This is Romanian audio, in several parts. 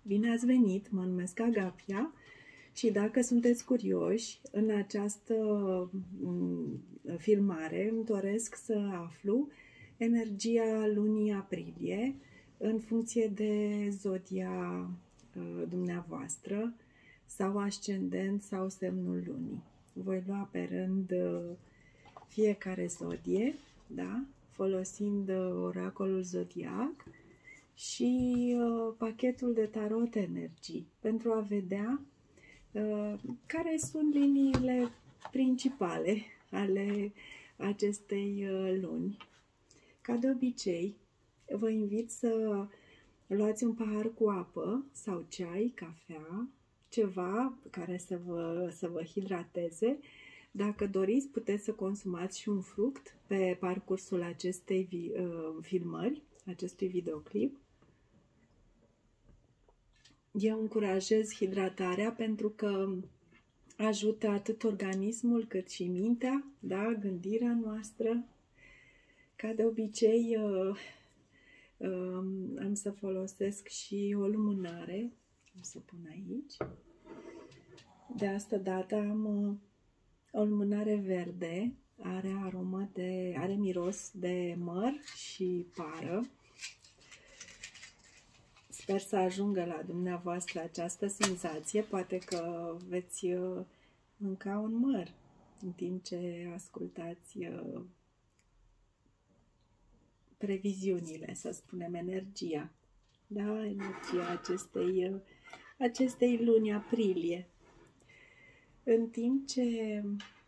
Bine ați venit, mă numesc Agapia și dacă sunteți curioși, în această filmare îmi doresc să aflu energia lunii aprilie în funcție de zodia dumneavoastră sau ascendent sau semnul lunii. Voi lua pe rând fiecare zodie, da? Folosind oracolul zodiac și pachetul de tarot energii pentru a vedea care sunt liniile principale ale acestei luni. Ca de obicei, vă invit să luați un pahar cu apă sau ceai, cafea, ceva care să vă hidrateze. Dacă doriți, puteți să consumați și un fruct pe parcursul acestei filmări, acestui videoclip. Eu încurajez hidratarea pentru că ajută atât organismul cât și mintea, da, gândirea noastră. Ca de obicei, am să folosesc și o lumânare. Am să pun aici. De asta dată am o lumânare verde, are miros de măr și pară. Sper să ajungă la dumneavoastră această senzație. Poate că veți mânca un măr în timp ce ascultați previziunile, să spunem, energia. Da, energia acestei luni aprilie. În timp ce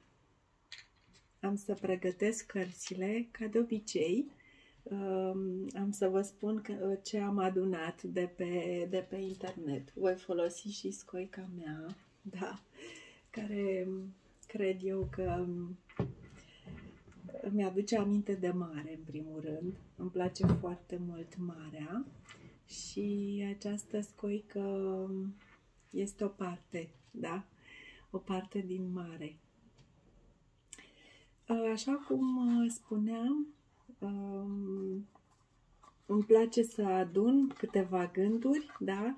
am să pregătesc cărțile, ca de obicei, am să vă spun ce am adunat de pe internet. Voi folosi și scoica mea, da, care cred eu că îmi aduce aminte de mare, în primul rând. Îmi place foarte mult marea și această scoică este o parte, da, o parte din mare. Așa cum spuneam, îmi place să adun câteva gânduri, da,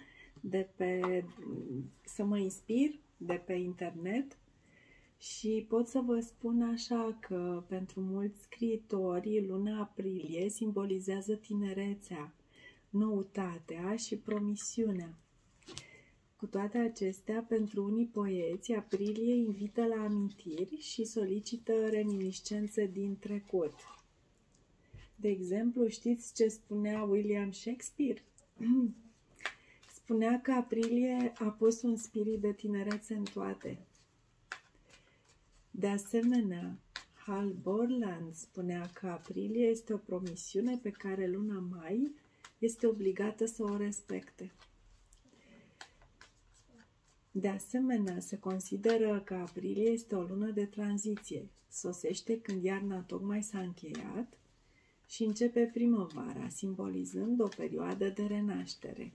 să mă inspir de pe internet și pot să vă spun așa că pentru mulți scriitori luna aprilie simbolizează tinerețea, noutatea și promisiunea. Cu toate acestea, pentru unii poeți, aprilie invită la amintiri și solicită reminiscențe din trecut. De exemplu, știți ce spunea William Shakespeare? Spunea că aprilie a pus un spirit de tinerețe în toate. De asemenea, Hal Borland spunea că aprilie este o promisiune pe care luna mai este obligată să o respecte. De asemenea, se consideră că aprilie este o lună de tranziție. Sosește când iarna tocmai s-a încheiat și începe primăvara, simbolizând o perioadă de renaștere.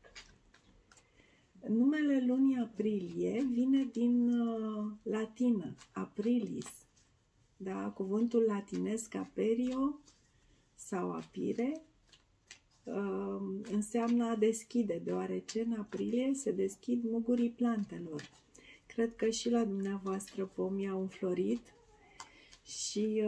Numele lunii aprilie vine din latină, aprilis. Da? Cuvântul latinesc aperio sau apire înseamnă a deschide, deoarece în aprilie se deschid mugurii plantelor. Cred că și la dumneavoastră pomii au înflorit și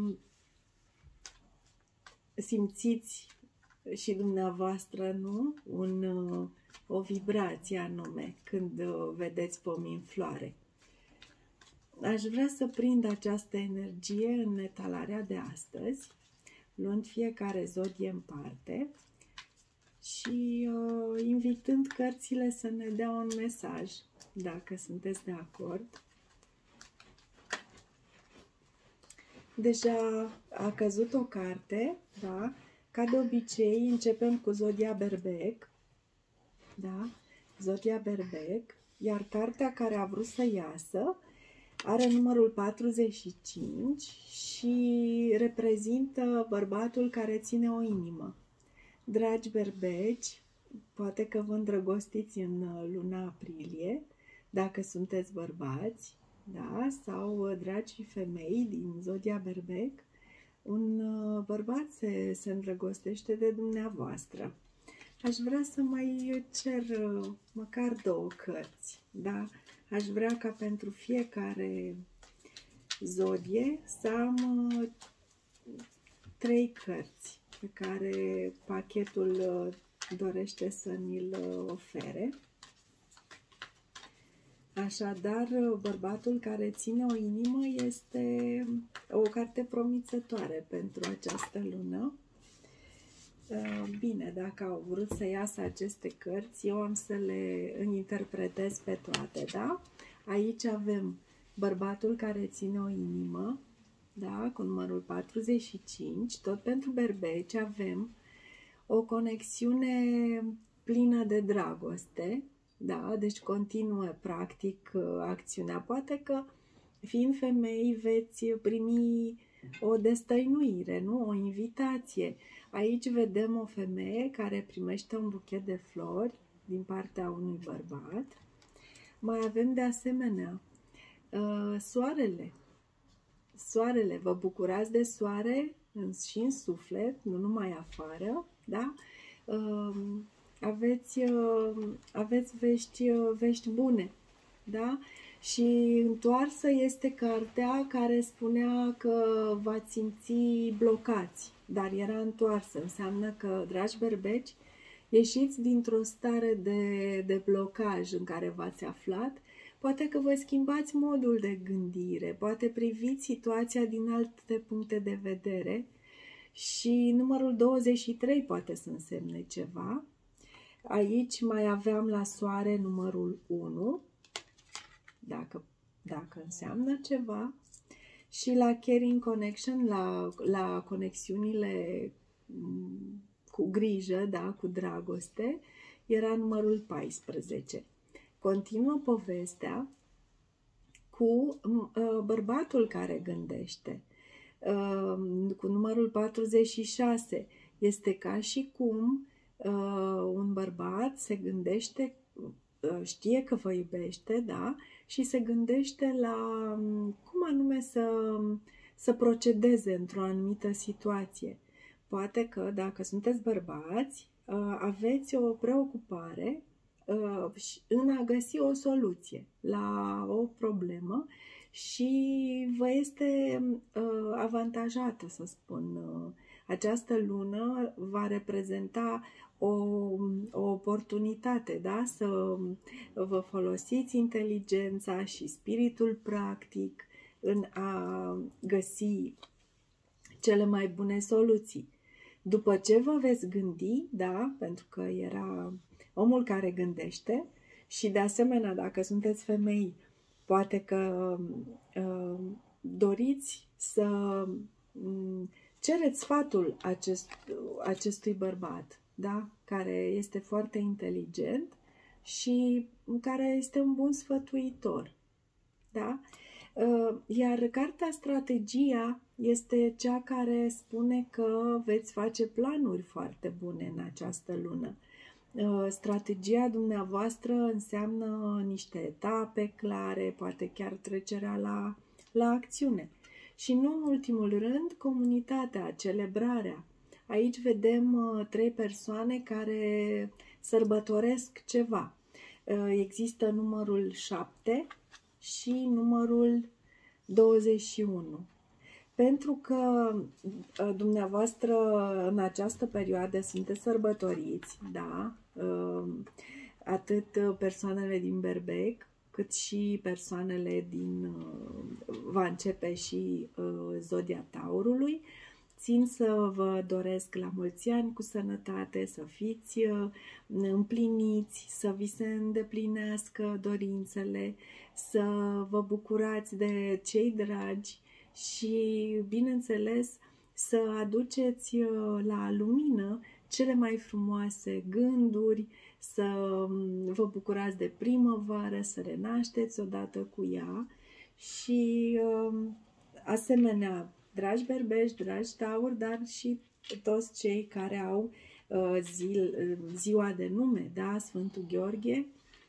simțiți și dumneavoastră, nu? O vibrație anume când vedeți pomii în floare. Aș vrea să prind această energie în etalarea de astăzi, luând fiecare zodie în parte și invitând cărțile să ne dea un mesaj, dacă sunteți de acord. Deja a căzut o carte, da? Ca de obicei începem cu zodia Berbec, da? Zodia Berbec, iar cartea care a vrut să iasă are numărul 45 și reprezintă bărbatul care ține o inimă. Dragi berbeci, poate că vă îndrăgostiți în luna aprilie, dacă sunteți bărbați, da? Sau dragi femei din zodia Berbec, un bărbat se îndrăgostește de dumneavoastră. aș vrea să mai cer măcar 2 cărți, da? Aș vrea ca pentru fiecare zodie să am 3 cărți pe care pachetul dorește să ni-l ofere. Așadar, bărbatul care ține o inimă este o carte promițătoare pentru această lună. Bine, dacă au vrut să iasă aceste cărți, eu am să le interpretez pe toate, da? Aici avem bărbatul care ține o inimă, da? Cu numărul 45, tot pentru berbeci avem o conexiune plină de dragoste, da? Deci continuă practic acțiunea. Poate că fiind femei veți primi o destăinuire, nu? O invitație. Aici vedem o femeie care primește un buchet de flori din partea unui bărbat. Mai avem de asemenea soarele. Soarele, vă bucurați de soare și în suflet, nu numai afară, da? Aveți vești bune, da? Și întoarsă este cartea care spunea că v-ați simți blocați, dar era întoarsă. Înseamnă că, dragi berbeci, ieșiți dintr-o stare de blocaj în care v-ați aflat. Poate că vă schimbați modul de gândire, poate priviți situația din alte puncte de vedere și numărul 23 poate să însemne ceva. Aici mai aveam la soare numărul 1, dacă înseamnă ceva, și la Caring Connection, la conexiunile cu grijă, da, cu dragoste, era numărul 14. Continuă povestea cu bărbatul care gândește. Cu numărul 46 este ca și cum un bărbat se gândește, știe că vă iubește, da? Și se gândește la cum anume să procedeze într-o anumită situație. Poate că dacă sunteți bărbați, aveți o preocupare în a găsi o soluție la o problemă și vă este avantajată, să spun. Această lună va reprezenta o oportunitate, da? Să vă folosiți inteligența și spiritul practic în a găsi cele mai bune soluții. După ce vă veți gândi, da? Pentru că era omul care gândește și de asemenea, dacă sunteți femei, poate că doriți să cereți sfatul acestui bărbat, da? Care este foarte inteligent și care este un bun sfătuitor. Da? Iar cartea Strategia este cea care spune că veți face planuri foarte bune în această lună. Strategia dumneavoastră înseamnă niște etape clare, poate chiar trecerea la acțiune. Și nu în ultimul rând, comunitatea, celebrarea. Aici vedem 3 persoane care sărbătoresc ceva. Există numărul 7 și numărul 21. Pentru că dumneavoastră în această perioadă sunteți sărbătoriți, da? Atât persoanele din Berbec, cât și persoanele va începe și zodia Taurului. Țin să vă doresc la mulți ani cu sănătate, să fiți împliniți, să vi se îndeplinească dorințele, să vă bucurați de cei dragi și, bineînțeles, să aduceți la lumină cele mai frumoase gânduri, să vă bucurați de primăvară, să renașteți odată cu ea și, asemenea, dragi berbeci, dragi tauri, dar și toți cei care au ziua de nume, da? Sfântul Gheorghe,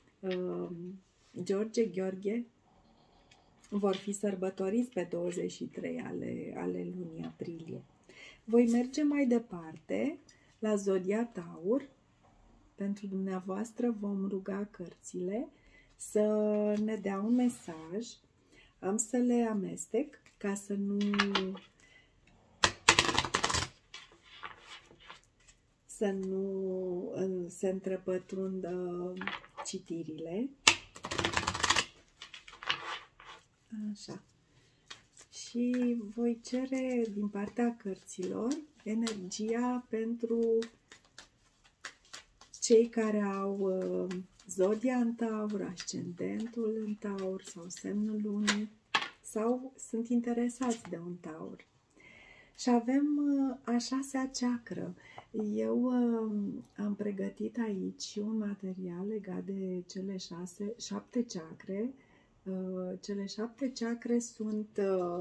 Gheorghe, vor fi sărbătoriți pe 23 ale lunii aprilie. Voi merge mai departe la zodia Taur pentru dumneavoastră vom ruga cărțile să ne dea un mesaj. Am să le amestec ca să nu se întrepătrundă citirile. Așa. Și voi cere din partea cărților energia pentru cei care au zodia în Taur, ascendentul în Taur sau semnul lunii sau sunt interesați de un Taur. Și avem a 6-a ceacră. Eu am pregătit aici un material legat de cele 7 ceacre. Cele 7 ceacre sunt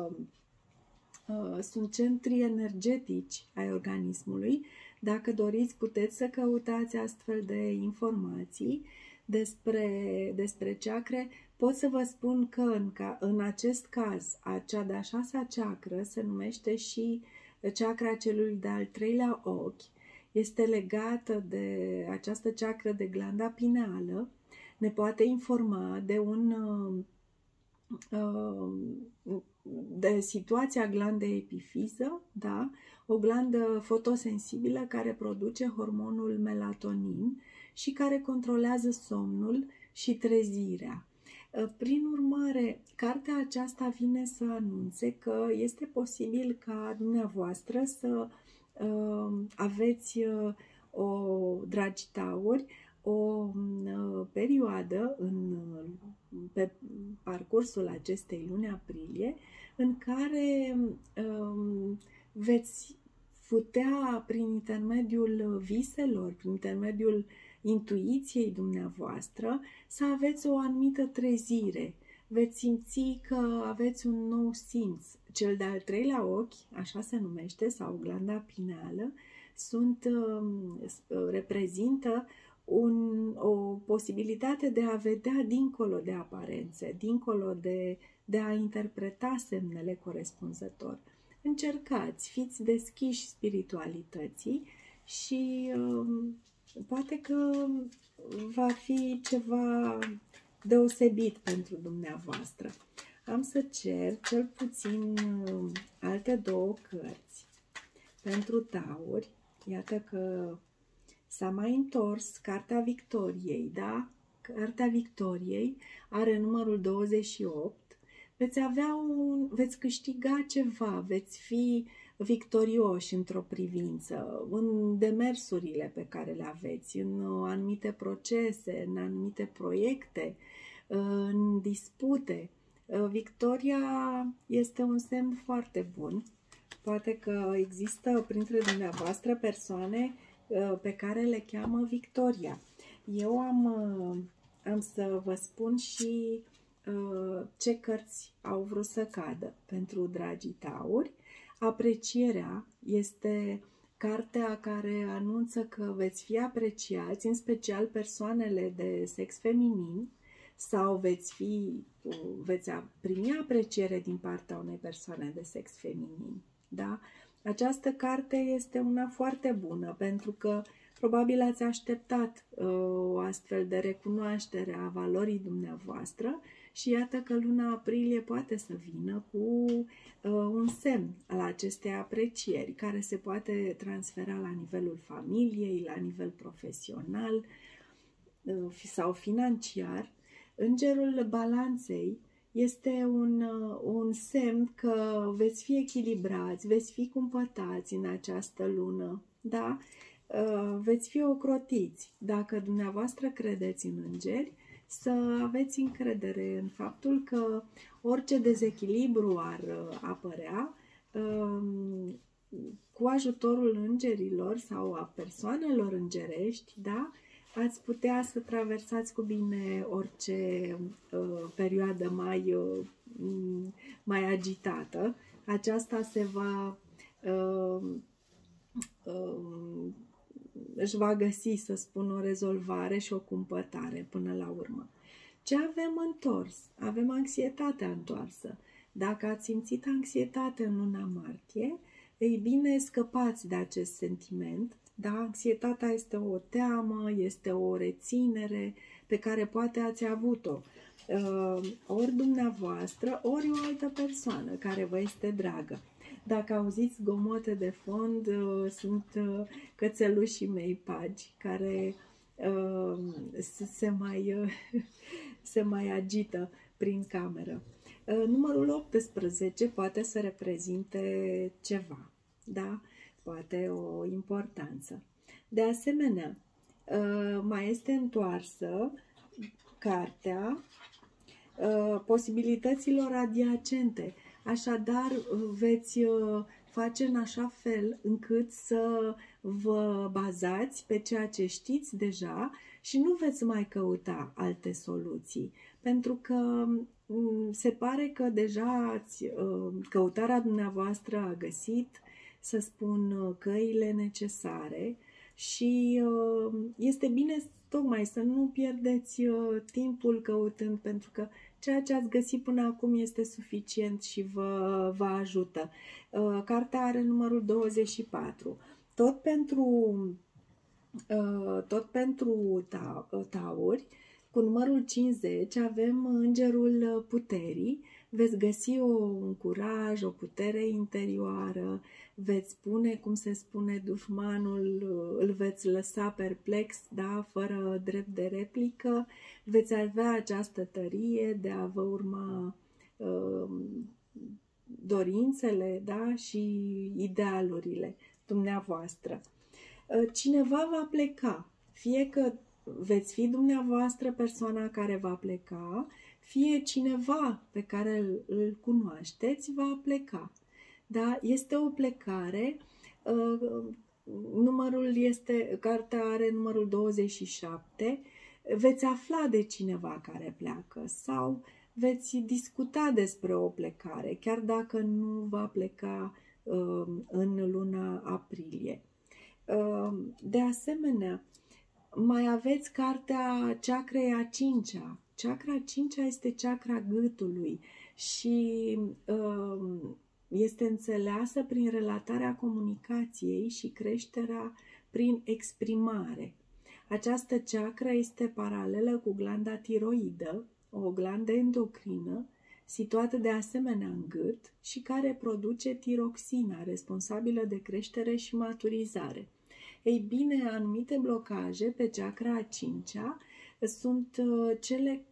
centri energetici ai organismului. Dacă doriți, puteți să căutați astfel de informații despre ceacre. Pot să vă spun că în acest caz, cea de-a 6-a ceacră se numește și ceacra celui de-al 3-lea ochi. Este legată de această ceacră de glanda pineală. Ne poate informa de situația glandei epifiză, da? O glandă fotosensibilă care produce hormonul melatonin și care controlează somnul și trezirea. Prin urmare, cartea aceasta vine să anunțe că este posibil ca dumneavoastră să aveți, dragi tauri, o perioadă pe parcursul acestei luni aprilie în care veți putea, prin intermediul viselor, prin intermediul intuiției dumneavoastră, să aveți o anumită trezire. Veți simți că aveți un nou simț. Cel de-al 3-lea ochi, așa se numește, sau glanda pineală, reprezintă o posibilitate de a vedea dincolo de aparențe, dincolo de a interpreta semnele corespunzător. Încercați, fiți deschiși spiritualității și poate că va fi ceva deosebit pentru dumneavoastră. Am să cer cel puțin alte 2 cărți pentru tauri. Iată că s-a mai întors Cartea Victoriei, da? Cartea Victoriei are numărul 28. Veți câștiga ceva, veți fi victorioși într-o privință, în demersurile pe care le aveți, în anumite procese, în anumite proiecte, în dispute. Victoria este un semn foarte bun. Poate că există printre dumneavoastră persoane pe care le cheamă Victoria. Eu am să vă spun și ce cărți au vrut să cadă pentru dragii tauri. Aprecierea este cartea care anunță că veți fi apreciați, în special persoanele de sex feminin, sau veți primi apreciere din partea unei persoane de sex feminin. Da? Această carte este una foarte bună pentru că probabil ați așteptat o astfel de recunoaștere a valorii dumneavoastră și iată că luna aprilie poate să vină cu un semn al acestei aprecieri care se poate transfera la nivelul familiei, la nivel profesional sau financiar. Îngerul balanței este un semn că veți fi echilibrați, veți fi cumpătați în această lună, da? Veți fi ocrotiți. Dacă dumneavoastră credeți în îngeri, să aveți încredere în faptul că orice dezechilibru ar apărea, cu ajutorul îngerilor sau a persoanelor îngerești, da? Ați putea să traversați cu bine orice perioadă mai agitată. Aceasta își va găsi, să spun, o rezolvare și o cumpătare până la urmă. Ce avem întors? Avem anxietatea întoarsă. Dacă ați simțit anxietate în luna martie, ei bine, scăpați de acest sentiment, Da? Anxietatea este o teamă, este o reținere pe care poate ați avut-o. Ori dumneavoastră, ori o altă persoană care vă este dragă. Dacă auziți zgomote de fond, sunt cățelușii mei Pagi, care se mai agită prin cameră. Numărul 18 poate să reprezinte ceva, da? Poate o importanță. De asemenea, mai este întoarsă cartea posibilităților adiacente. Așadar, veți face în așa fel încât să vă bazați pe ceea ce știți deja și nu veți mai căuta alte soluții. Pentru că se pare că deja căutarea dumneavoastră a găsit, să spun, căile necesare și este bine tocmai să nu pierdeți timpul căutând, pentru că ceea ce ați găsit până acum este suficient și vă ajută. Cartea are numărul 24. Tot pentru tauri, cu numărul 50 avem Îngerul Puterii. Veți găsi un curaj, o putere interioară, veți spune, cum se spune, dușmanul, îl veți lăsa perplex, da, fără drept de replică, veți avea această tărie de a vă urma dorințele, da, și idealurile dumneavoastră. Cineva va pleca, fie că veți fi dumneavoastră persoana care va pleca, fie cineva pe care îl cunoașteți va pleca. Da? Este o plecare, cartea are numărul 27, veți afla de cineva care pleacă sau veți discuta despre o plecare, chiar dacă nu va pleca în luna aprilie. De asemenea, mai aveți cartea Chakrei a 5-a. Chakra a 5-a este chakra gâtului și este înțeleasă prin relatarea comunicației și creșterea prin exprimare. Această chakra este paralelă cu glanda tiroidă, o glandă endocrină, situată de asemenea în gât și care produce tiroxina, responsabilă de creștere și maturizare. Ei bine, anumite blocaje pe chakra a 5-a sunt cele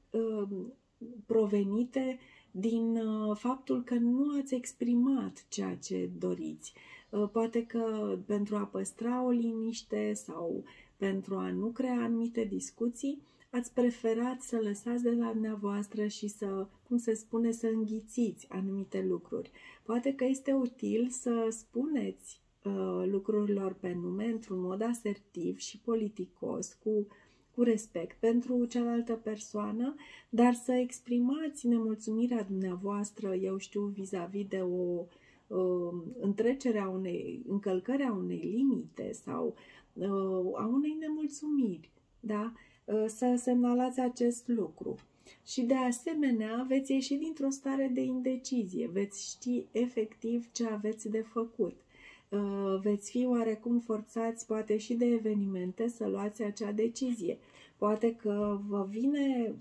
provenite din faptul că nu ați exprimat ceea ce doriți. Poate că pentru a păstra o liniște sau pentru a nu crea anumite discuții, ați preferat să lăsați de la dumneavoastră și să, cum se spune, să înghițiți anumite lucruri. Poate că este util să spuneți lucrurilor pe nume într-un mod asertiv și politicos, cu respect pentru cealaltă persoană, dar să exprimați nemulțumirea dumneavoastră, eu știu, vis-a-vis de o întrecere a unei încălcări a unei limite sau a unei nemulțumiri, da? Să semnalați acest lucru. Și de asemenea veți ieși dintr-o stare de indecizie, veți ști efectiv ce aveți de făcut. Veți fi oarecum forțați, poate și de evenimente, să luați acea decizie. Poate că vă vine,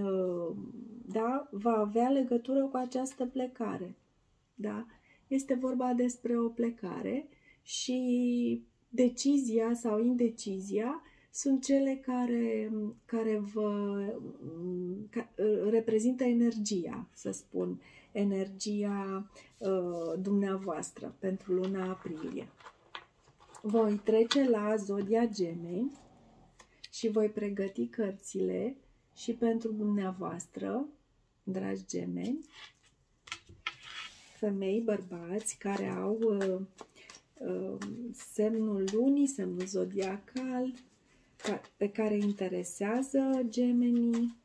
da, va avea legătură cu această plecare. Da? Este vorba despre o plecare și decizia sau indecizia sunt cele care vă reprezintă energia, să spun, energia dumneavoastră pentru luna aprilie. Voi trece la Zodia Gemeni și voi pregăti cărțile și pentru dumneavoastră, dragi gemeni, femei, bărbați care au semnul lunii, semnul zodiacal, pe care interesează gemenii.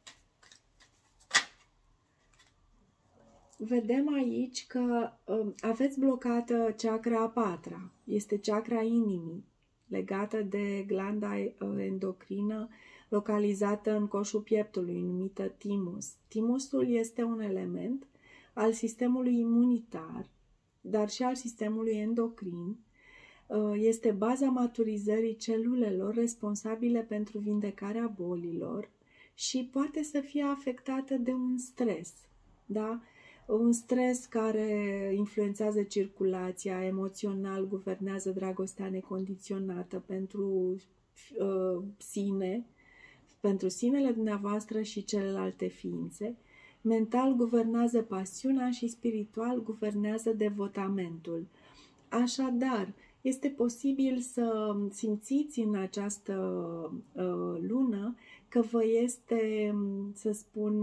Vedem aici că aveți blocată chakra a 4-a. Este chakra inimii, legată de glanda endocrină localizată în coșul pieptului, numită timus. Timusul este un element al sistemului imunitar, dar și al sistemului endocrin. este baza maturizării celulelor responsabile pentru vindecarea bolilor și poate să fie afectată de un stres, da? Un stres care influențează circulația, emoțional guvernează dragostea necondiționată pentru sine, pentru sinele dumneavoastră și celelalte ființe. Mental guvernează pasiunea și spiritual guvernează devotamentul. Așadar, este posibil să simțiți în această lună că vă este, să spun,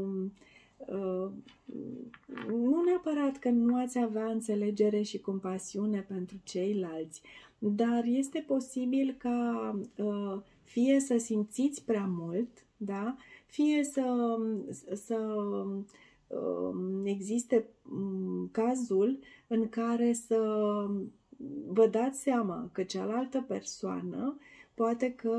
nu neapărat că nu ați avea înțelegere și compasiune pentru ceilalți, dar este posibil ca fie să simțiți prea mult, da? Fie să existe cazul în care să vă dați seama că cealaltă persoană poate că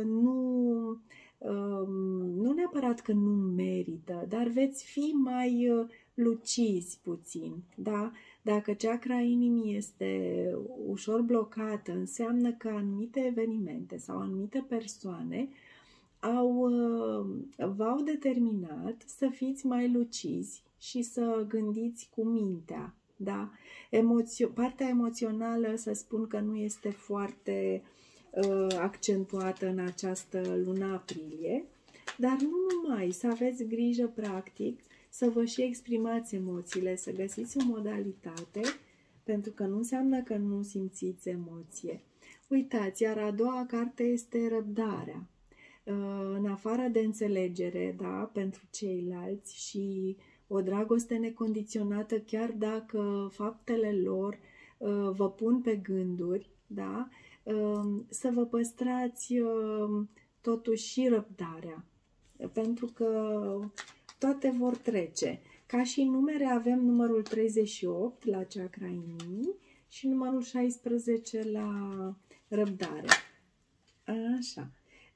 nu neapărat că nu merită, dar veți fi mai lucizi puțin, da? Dacă chakra inimii este ușor blocată, înseamnă că anumite evenimente sau anumite persoane v-au determinat să fiți mai lucizi și să gândiți cu mintea, da? Partea emoțională, să spun că nu este foarte accentuată în această lună aprilie, dar nu numai, să aveți grijă practic, să vă și exprimați emoțiile, să găsiți o modalitate, pentru că nu înseamnă că nu simțiți emoție. Uitați, iar a doua carte este răbdarea. În afară de înțelegere, da, pentru ceilalți și o dragoste necondiționată, chiar dacă faptele lor vă pun pe gânduri, da, să vă păstrați totuși și răbdarea, pentru că toate vor trece. Ca și numere avem numărul 38 la chakra inimii și numărul 16 la răbdare. Așa.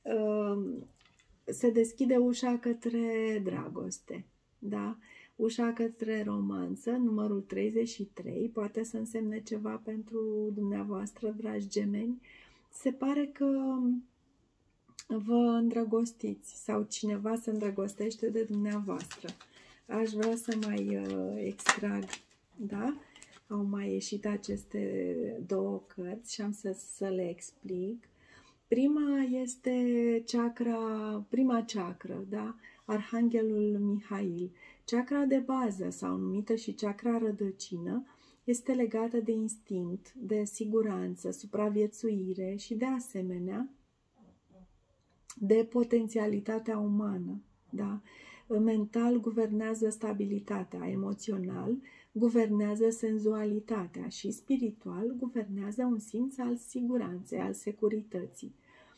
Se deschide ușa către dragoste, da? Ușa către romanță, numărul 33, poate să însemne ceva pentru dumneavoastră, dragi gemeni. Se pare că vă îndrăgostiți sau cineva se îndrăgostește de dumneavoastră. Aș vrea să mai extrag, da? Au mai ieșit aceste două cărți și am să le explic. Prima este prima chakră, da? Arhanghelul Mihail. Chakra de bază, sau numită și chakra rădăcină, este legată de instinct, de siguranță, supraviețuire și, de asemenea, de potențialitatea umană. Da? Mental guvernează stabilitatea, emoțional guvernează senzualitatea și spiritual guvernează un simț al siguranței, al securității.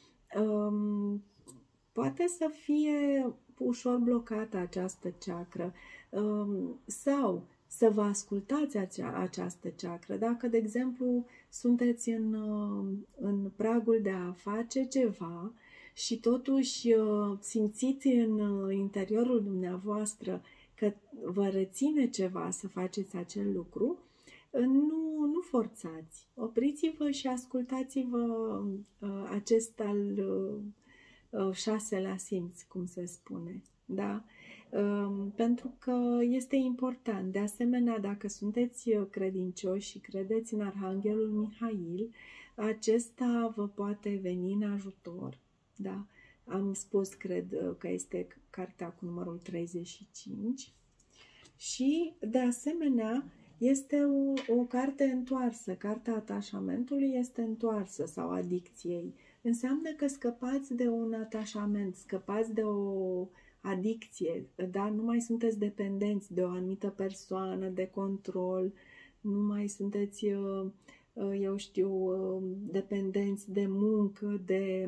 Poate să fie ușor blocată această chakră sau să vă ascultați această chakră. Dacă, de exemplu, sunteți în pragul de a face ceva și totuși simțiți în interiorul dumneavoastră că vă reține ceva să faceți acel lucru, nu forțați. Opriți-vă și ascultați-vă acest al șaselea simț, cum se spune. Da? Pentru că este important. De asemenea, dacă sunteți credincioși și credeți în Arhanghelul Mihail, acesta vă poate veni în ajutor. Da? Am spus, cred că este cartea cu numărul 35. Și, de asemenea, este o carte întoarsă. Cartea atașamentului este întoarsă sau adicției. Înseamnă că scăpați de un atașament, scăpați de o adicție, da? Nu mai sunteți dependenți de o anumită persoană, de control, nu mai sunteți, eu știu, dependenți de muncă,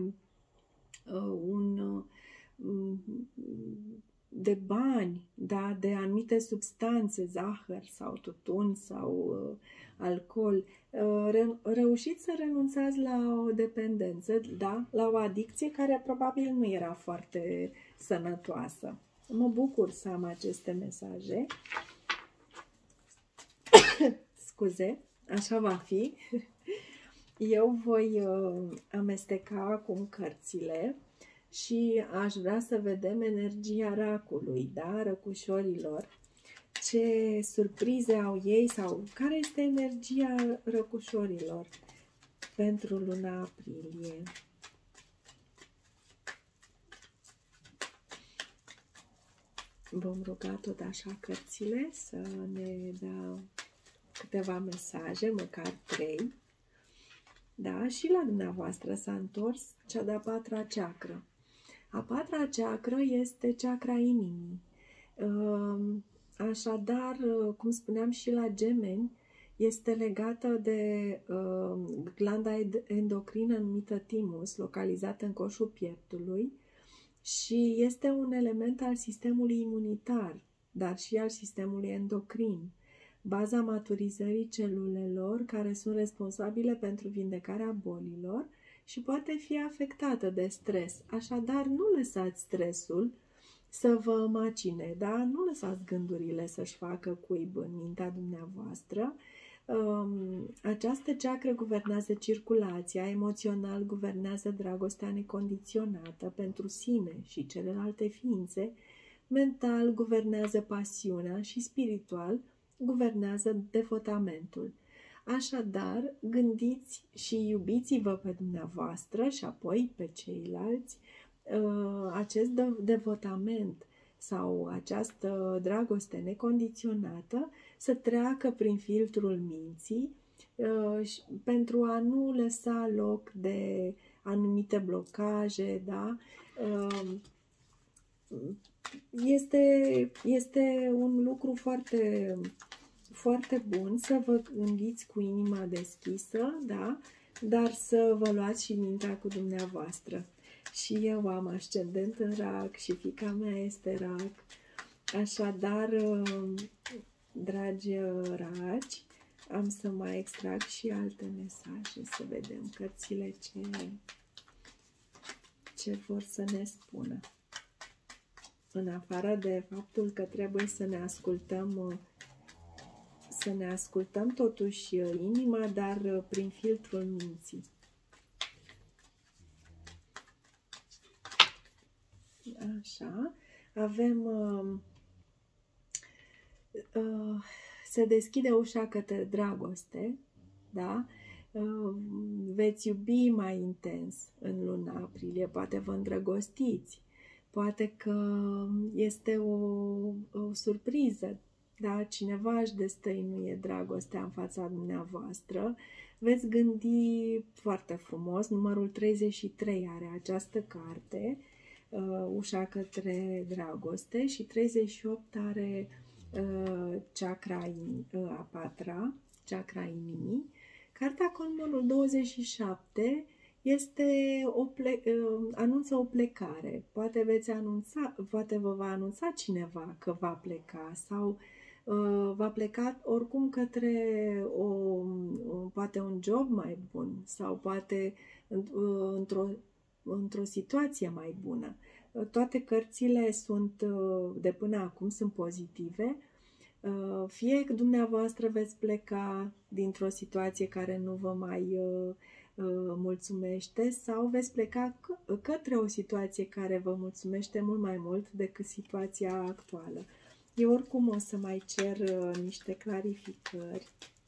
de bani, da? De anumite substanțe, zahăr sau tutun sau alcool. Reușiți să renunțați la o dependență, da? La o adicție care probabil nu era foarte sănătoasă. Mă bucur să am aceste mesaje. Scuze, așa va fi. Eu voi amesteca acum cărțile și aș vrea să vedem energia racului, da, răcușorilor. Ce surprize au ei sau care este energia răcușorilor pentru luna aprilie. Vom ruga tot așa cărțile să ne dea câteva mesaje, măcar 3. Da, și la dumneavoastră s-a întors cea de-a 4-a ceacră. A 4-a ceacră este chakra inimii. Așadar, cum spuneam și la Gemeni, este legată de glanda endocrină numită timus, localizată în coșul pieptului, și este un element al sistemului imunitar, dar și al sistemului endocrin, baza maturizării celulelor care sunt responsabile pentru vindecarea bolilor și poate fi afectată de stres. Așadar, nu lăsați stresul să vă macine, da? Nu lăsați gândurile să-și facă cuib în mintea dumneavoastră. Această ceacră guvernează circulația, emoțional guvernează dragostea necondiționată pentru sine și celelalte ființe, mental guvernează pasiunea și spiritual guvernează devotamentul. Așadar, gândiți și iubiți-vă pe dumneavoastră și apoi pe ceilalți. Acest devotament sau această dragoste necondiționată să treacă prin filtrul minții pentru a nu lăsa loc de anumite blocaje, da? Este un lucru foarte, foarte bun să vă gândiți cu inima deschisă, da? Dar să vă luați și mintea cu dumneavoastră. Și eu am ascendent în rac și fiica mea este rac. Așadar, dragi raci, am să mai extrag și alte mesaje, să vedem cărțile ce vor să ne spună. În afară de faptul că trebuie să ne ascultăm totuși inima, dar prin filtrul minții. Așa, avem, se deschide ușa către dragoste, da? Veți iubi mai intens în luna aprilie, poate vă îndrăgostiți, poate că este o surpriză, da? Cineva își destăinuie dragostea în fața dumneavoastră, veți gândi foarte frumos, numărul 33 are această carte, ușa către dragoste, și 38 are chakra a 4-a, chakra inimii. Cartea cu numărul 27 anunță o plecare. Poate vă va anunța cineva că va pleca sau va pleca oricum către poate un job mai bun sau poate într-o situație mai bună. Toate cărțile de până acum sunt pozitive. Fie că dumneavoastră veți pleca dintr-o situație care nu vă mai mulțumește sau veți pleca către o situație care vă mulțumește mult mai mult decât situația actuală. Eu oricum o să mai cer niște clarificări,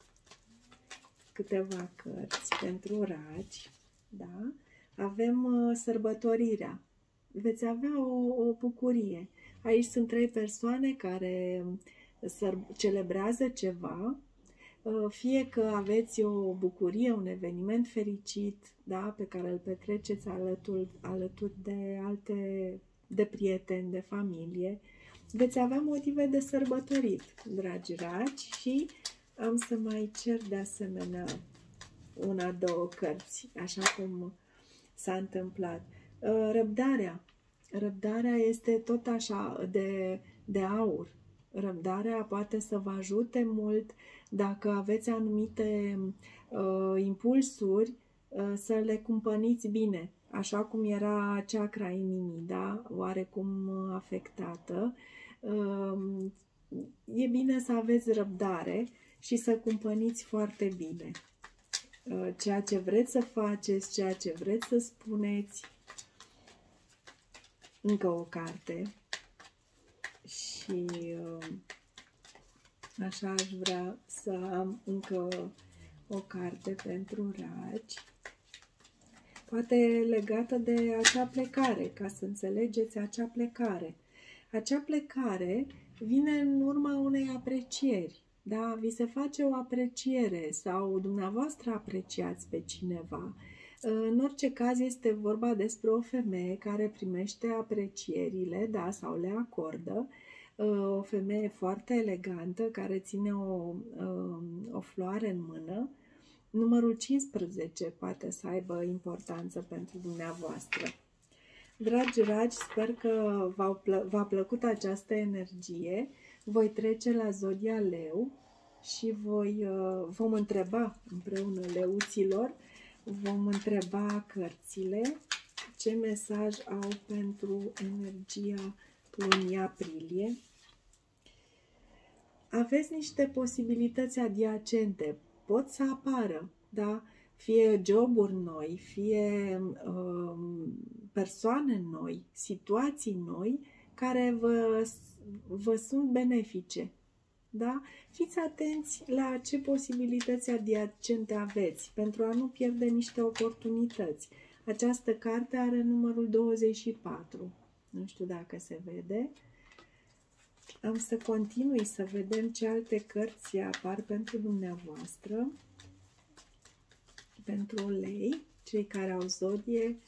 câteva cărți pentru raci, da? Avem sărbătorirea. Veți avea o bucurie. Aici sunt 3 persoane care celebrează ceva, fie că aveți o bucurie, un eveniment fericit, da, pe care îl petreceți alături de prieteni, de familie. Veți avea motive de sărbătorit, dragi raci, și am să mai cer de asemenea 1-2 cărți, așa cum s-a întâmplat. Răbdarea este tot așa de aur. Răbdarea poate să vă ajute mult dacă aveți anumite impulsuri să le cumpăniți bine, așa cum era chakra inimii, da? Oarecum afectată. E bine să aveți răbdare și să cumpăniți foarte bine. ceea ce vreți să faceți, ceea ce vreți să spuneți. Încă o carte. Și așa aș vrea să am încă o carte pentru ragi. Poate legată de acea plecare, ca să înțelegeți acea plecare. Acea plecare vine în urma unei aprecieri. Da? Vi se face o apreciere sau dumneavoastră apreciați pe cineva. În orice caz este vorba despre o femeie care primește aprecierile, da, sau le acordă. O femeie foarte elegantă care ține o floare în mână. Numărul 15 poate să aibă importanță pentru dumneavoastră. Dragi ragi, sper că v-a plăcut această energie. Voi trece la Zodia Leu și vom întreba împreună leuților, vom întreba cărțile ce mesaj au pentru energia lunii aprilie. Aveți niște posibilități adiacente, pot să apară, da? Fie joburi noi, fie persoane noi, situații noi care vă sunt benefice. Da? Fiți atenți la ce posibilități adiacente aveți pentru a nu pierde niște oportunități. Această carte are numărul 24. Nu știu dacă se vede. Am să continui să vedem ce alte cărți apar pentru dumneavoastră. Pentru lei, cei care au zodie.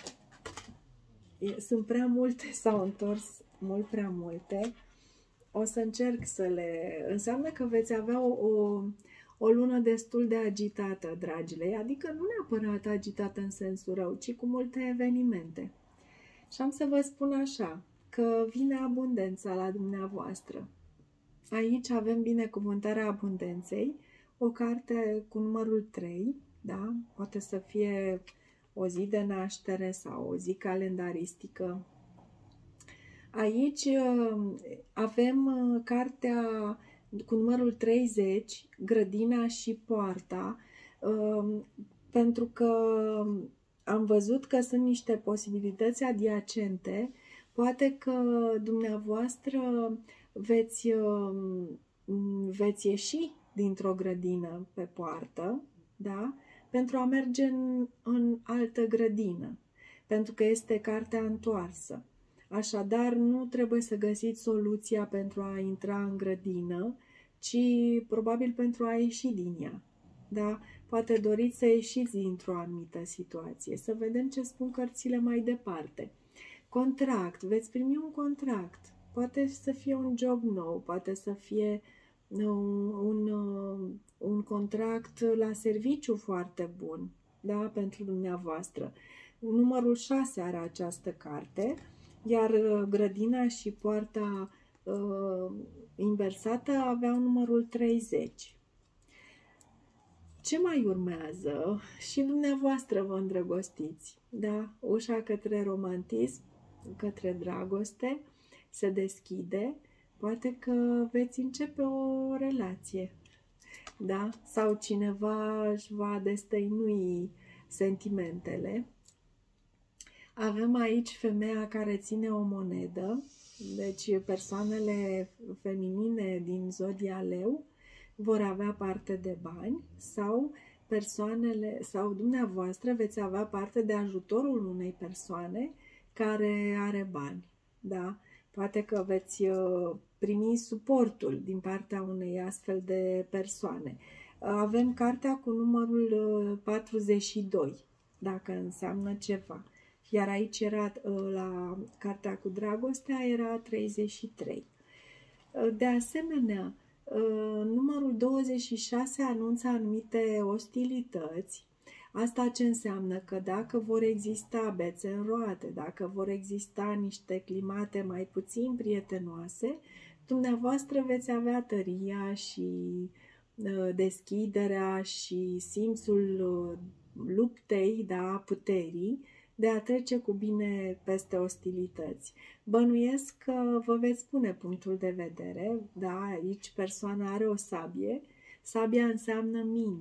Sunt prea multe, s-au întors mult prea multe. O să încerc să le... Înseamnă că veți avea o lună destul de agitată, dragile. Adică nu neapărat agitată în sensul rău, ci cu multe evenimente. Și am să vă spun așa, că vine abundența la dumneavoastră. Aici avem binecuvântarea abundenței, o carte cu numărul 3, da? Poate să fie o zi de naștere sau o zi calendaristică. Aici avem cartea cu numărul 30, grădina și poarta, pentru că am văzut că sunt niște posibilități adiacente. Poate că dumneavoastră veți ieși dintr-o grădină pe poartă, da? Pentru a merge în altă grădină, pentru că este cartea întoarsă. Așadar, nu trebuie să găsiți soluția pentru a intra în grădină, ci probabil pentru a ieși din ea. Da? Poate doriți să ieșiți dintr-o anumită situație. Să vedem ce spun cărțile mai departe. Contract. Veți primi un contract. Poate să fie un job nou, poate să fie un contract la serviciu foarte bun, da? Pentru dumneavoastră. Numărul 6 are această carte, iar grădina și poarta inversată aveau numărul 30. Ce mai urmează? Și dumneavoastră vă îndrăgostiți, da? Ușa către romantism, către dragoste se deschide. Poate că veți începe o relație, da? Sau cineva își va destăinui sentimentele. Avem aici femeia care ține o monedă, deci persoanele feminine din Zodia Leu vor avea parte de bani sau persoanele sau dumneavoastră veți avea parte de ajutorul unei persoane care are bani, da? Poate că veți primi suportul din partea unei astfel de persoane. Avem cartea cu numărul 42, dacă înseamnă ceva. Iar aici era, la cartea cu dragostea, era 33. De asemenea, numărul 26 anunță anumite ostilități. Asta ce înseamnă? Că dacă vor exista bețe în roate, dacă vor exista niște climate mai puțin prietenoase, dumneavoastră veți avea tăria și deschiderea și simțul luptei, da, puterii, de a trece cu bine peste ostilități. Bănuiesc că vă veți spune punctul de vedere, da, aici persoana are o sabie, sabia înseamnă minte,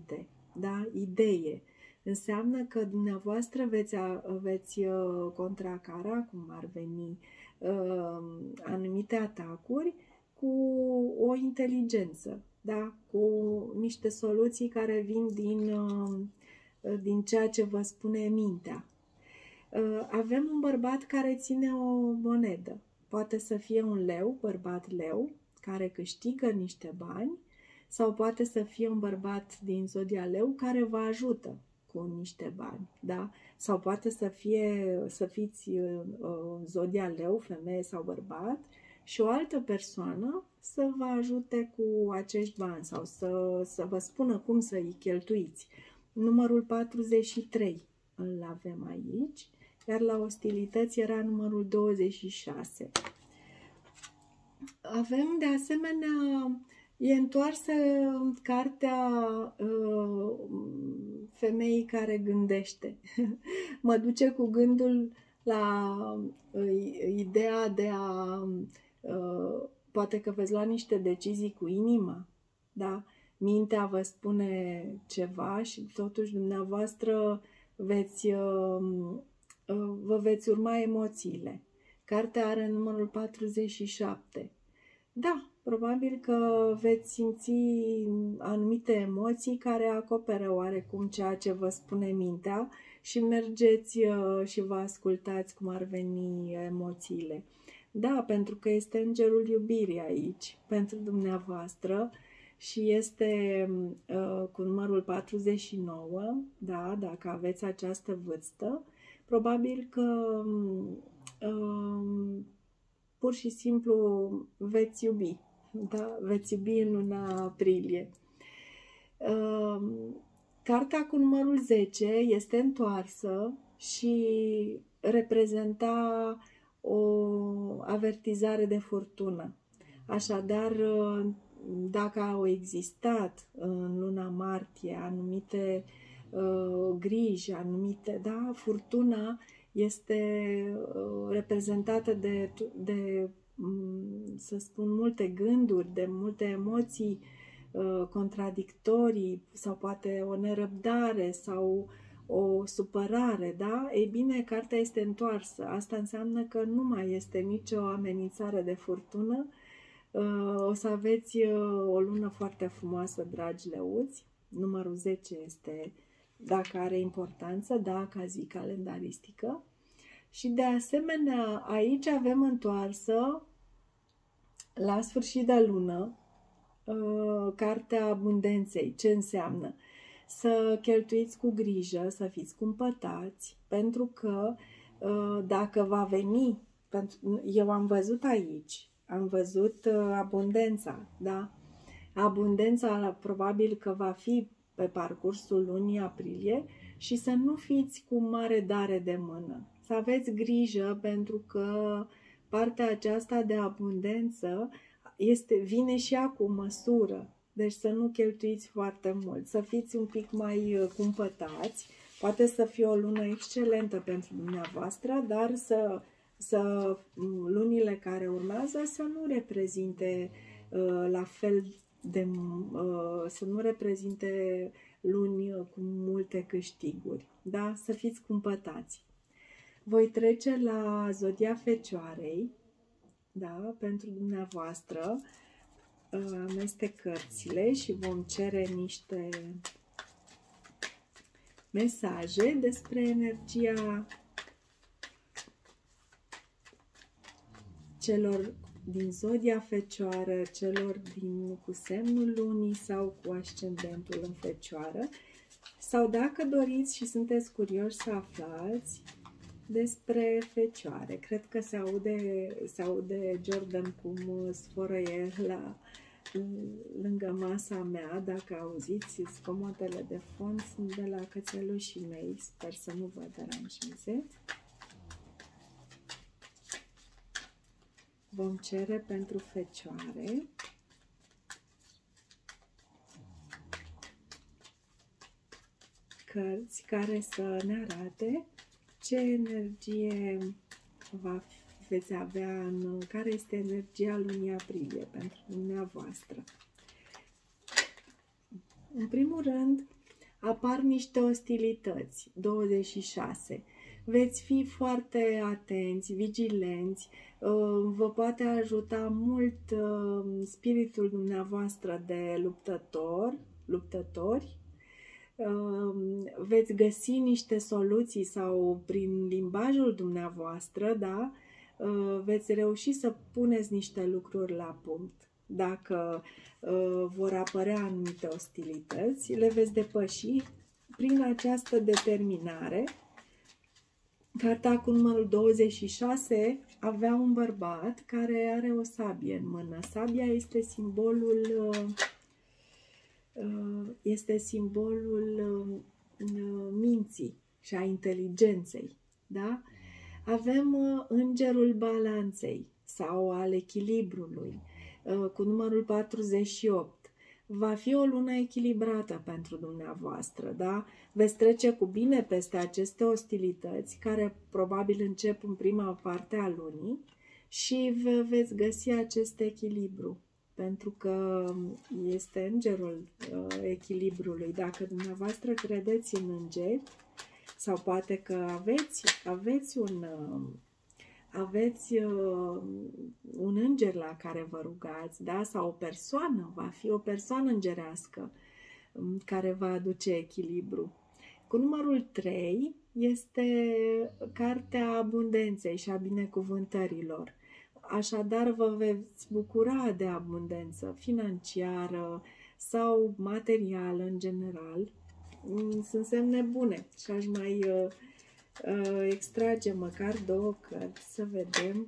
da? Idee. Înseamnă că dumneavoastră veți contracara, cum ar veni, anumite atacuri cu o inteligență, da? Cu niște soluții care vin din ceea ce vă spune mintea. Avem un bărbat care ține o monedă. Poate să fie un leu, bărbat leu, care câștigă niște bani, sau poate să fie un bărbat din zodia leu care vă ajută cu niște bani, da? Sau poate să fiți zodia leu, femeie sau bărbat, și o altă persoană să vă ajute cu acești bani sau să vă spună cum să îi cheltuiți. Numărul 43 îl avem aici, iar la ostilități era numărul 26. Avem de asemenea, e întoarsă cartea femeii care gândește. Mă duce cu gândul la ideea de a, poate că veți lua niște decizii cu inima, da? Mintea vă spune ceva și totuși dumneavoastră vă veți urma emoțiile. Cartea are numărul 47. Da, probabil că veți simți anumite emoții care acoperă oarecum ceea ce vă spune mintea și mergeți și vă ascultați cum ar veni emoțiile. Da, pentru că este îngerul iubirii aici, pentru dumneavoastră și este cu numărul 49, da, dacă aveți această vârstă, probabil că pur și simplu veți iubi, da? Veți iubi în luna aprilie. Cartea cu numărul 10 este întoarsă și reprezenta o avertizare de furtună. Așadar, dacă au existat în luna martie anumite griji, anumite, da, furtuna este reprezentată de, să spun, multe gânduri, de multe emoții contradictorii sau poate o nerăbdare sau o supărare, da? Ei bine, cartea este întoarsă. Asta înseamnă că nu mai este nicio amenințare de furtună. O să aveți o lună foarte frumoasă, dragi leuți. Numărul 10 este, dacă are importanță, da, ca zi calendaristică. Și de asemenea, aici avem întoarsă, la sfârșit de lună, cartea abundenței. Ce înseamnă? Să cheltuiți cu grijă, să fiți cumpătați, pentru că dacă va veni, eu am văzut aici, am văzut abundența, da? Abundența probabil că va fi pe parcursul lunii aprilie și să nu fiți cu mare dare de mână. Să aveți grijă pentru că partea aceasta de abundență vine și ea cu măsură. Deci să nu cheltuiți foarte mult, să fiți un pic mai cumpătați. Poate să fie o lună excelentă pentru dumneavoastră, dar lunile care urmează să nu reprezinte la fel de să nu reprezinte luni cu multe câștiguri, da? Să fiți cumpătați. Voi trece la zodia Fecioarei, da? Pentru dumneavoastră. Amestec cărțile și vom cere niște mesaje despre energia celor din zodia Fecioară, celor cu semnul lunii sau cu ascendentul în Fecioară, sau dacă doriți și sunteți curioși să aflați despre Fecioare. Cred că se aude Jordan cum sfărăie lângă masa mea. Dacă auziți, zgomotele de fond sunt de la cățelușii mei. Sper să nu vă deranjeze. Vom cere pentru Fecioare cărți care să ne arate ce energie veți avea, care este energia lunii aprilie pentru dumneavoastră. În primul rând, apar niște ostilități, 26. Veți fi foarte atenți, vigilenți, vă poate ajuta mult spiritul dumneavoastră de luptători. Veți găsi niște soluții sau prin limbajul dumneavoastră, da? Veți reuși să puneți niște lucruri la punct. Dacă vor apărea anumite ostilități, le veți depăși prin această determinare. Carta cu numărul 26 avea un bărbat care are o sabie în mână. Sabia este simbolul minții și a inteligenței. Da? Avem îngerul balanței sau al echilibrului cu numărul 48. Va fi o lună echilibrată pentru dumneavoastră, da? Veți trece cu bine peste aceste ostilități, care probabil încep în prima parte a lunii, și veți găsi acest echilibru, pentru că este îngerul echilibrului. Dacă dumneavoastră credeți în îngeri, sau poate că aveți un înger la care vă rugați, da? Sau o persoană, va fi o persoană îngerească care va aduce echilibru. Cu numărul 3 este cartea abundenței și a binecuvântărilor. Așadar, vă veți bucura de abundență financiară sau materială în general. Sunt semne bune și aș mai extrage măcar 2 cărți să vedem.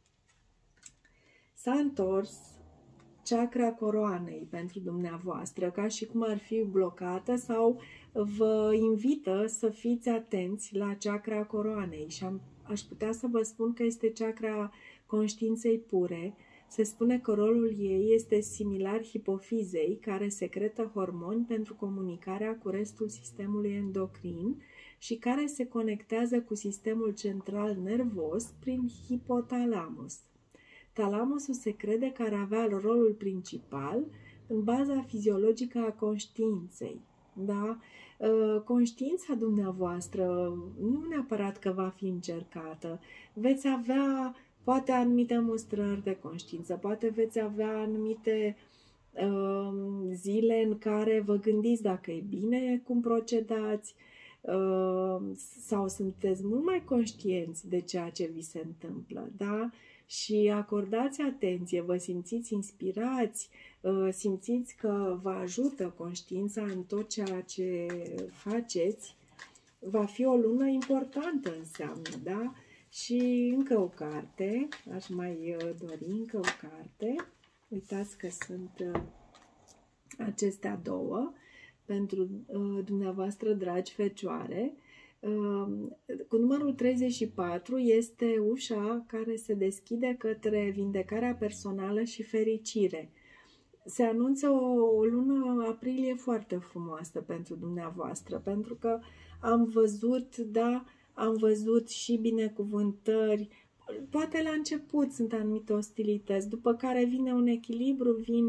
S-a întors chakra coroanei pentru dumneavoastră, ca și cum ar fi blocată, sau vă invită să fiți atenți la chakra coroanei. Și aș putea să vă spun că este chakra conștiinței pure. Se spune că rolul ei este similar hipofizei, care secretă hormoni pentru comunicarea cu restul sistemului endocrin și care se conectează cu sistemul central nervos prin hipotalamus. Talamusul se crede că ar avea rolul principal în baza fiziologică a conștiinței. Da? Conștiința dumneavoastră nu neapărat că va fi încercată. Veți avea poate anumite mustrări de conștiință, poate veți avea anumite zile în care vă gândiți dacă e bine cum procedați, sau sunteți mult mai conștienți de ceea ce vi se întâmplă, da? Și acordați atenție, vă simțiți inspirați, simțiți că vă ajută conștiința în tot ceea ce faceți. Va fi o lună importantă, înseamnă, da? Și încă o carte, aș mai dori încă o carte. Uitați că sunt acestea 2 pentru dumneavoastră, dragi fecioare. Cu numărul 34 este ușa care se deschide către vindecarea personală și fericire. Se anunță o lună aprilie foarte frumoasă pentru dumneavoastră, pentru că am văzut și binecuvântări. Poate la început sunt anumite ostilități, după care vine un echilibru,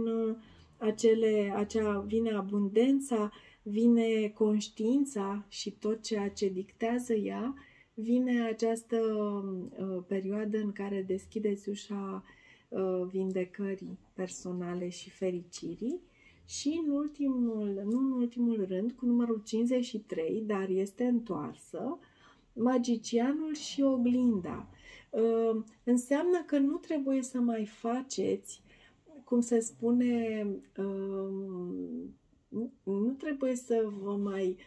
vine abundența, vine conștiința și tot ceea ce dictează ea, vine această perioadă în care deschideți ușa vindecării personale și fericirii. Și nu în ultimul rând, cu numărul 53, dar este întoarsă, magicianul și oglinda. Înseamnă că nu trebuie să mai faceți, cum se spune, nu trebuie să vă mai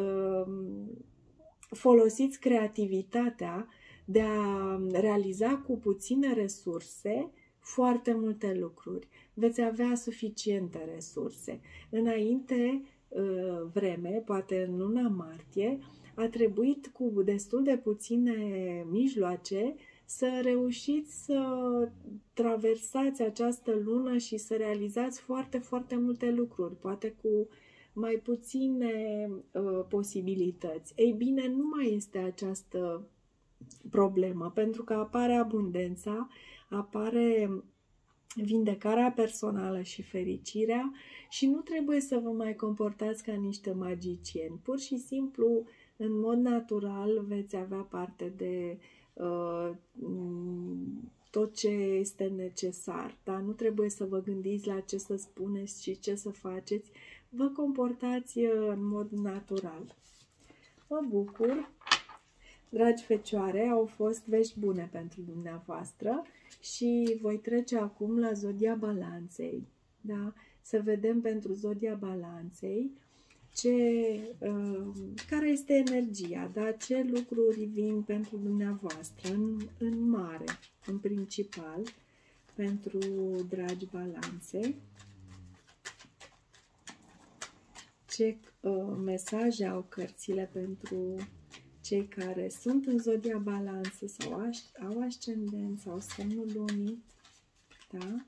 folosiți creativitatea de a realiza cu puține resurse foarte multe lucruri. Veți avea suficiente resurse. Înainte vreme, poate în luna martie, a trebuit cu destul de puține mijloace să reușiți să traversați această lună și să realizați foarte, foarte multe lucruri, poate cu mai puține posibilități. Ei bine, nu mai este această problemă, pentru că apare abundența, apare vindecarea personală și fericirea și nu trebuie să vă mai comportați ca niște magicieni. Pur și simplu, în mod natural, veți avea parte de tot ce este necesar, dar nu trebuie să vă gândiți la ce să spuneți și ce să faceți. Vă comportați în mod natural. Mă bucur! Dragi fecioare, au fost vești bune pentru dumneavoastră și voi trece acum la zodia Balanței. Da? Să vedem pentru zodia Balanței care este energia, da? Ce lucruri vin pentru dumneavoastră în mare, în principal, pentru dragi Balanțe. Ce mesaje au cărțile pentru cei care sunt în zodia Balanță sau au ascendent sau semnul lunii, da?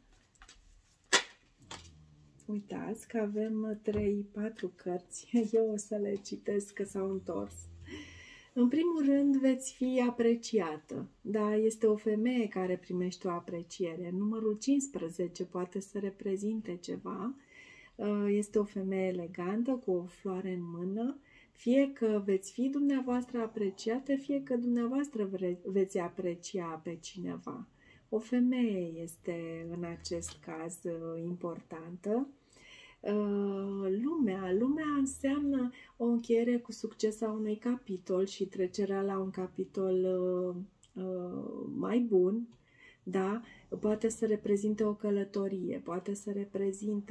Uitați că avem 3-4 cărți, eu o să le citesc că s-au întors. În primul rând veți fi apreciată, da? Este o femeie care primește o apreciere. Numărul 15 poate să reprezinte ceva. Este o femeie elegantă cu o floare în mână. Fie că veți fi dumneavoastră apreciate, fie că dumneavoastră veți aprecia pe cineva. O femeie este în acest caz importantă. Lumea înseamnă o încheiere cu succes a unui capitol și trecerea la un capitol mai bun, da? Poate să reprezinte o călătorie, poate să reprezinte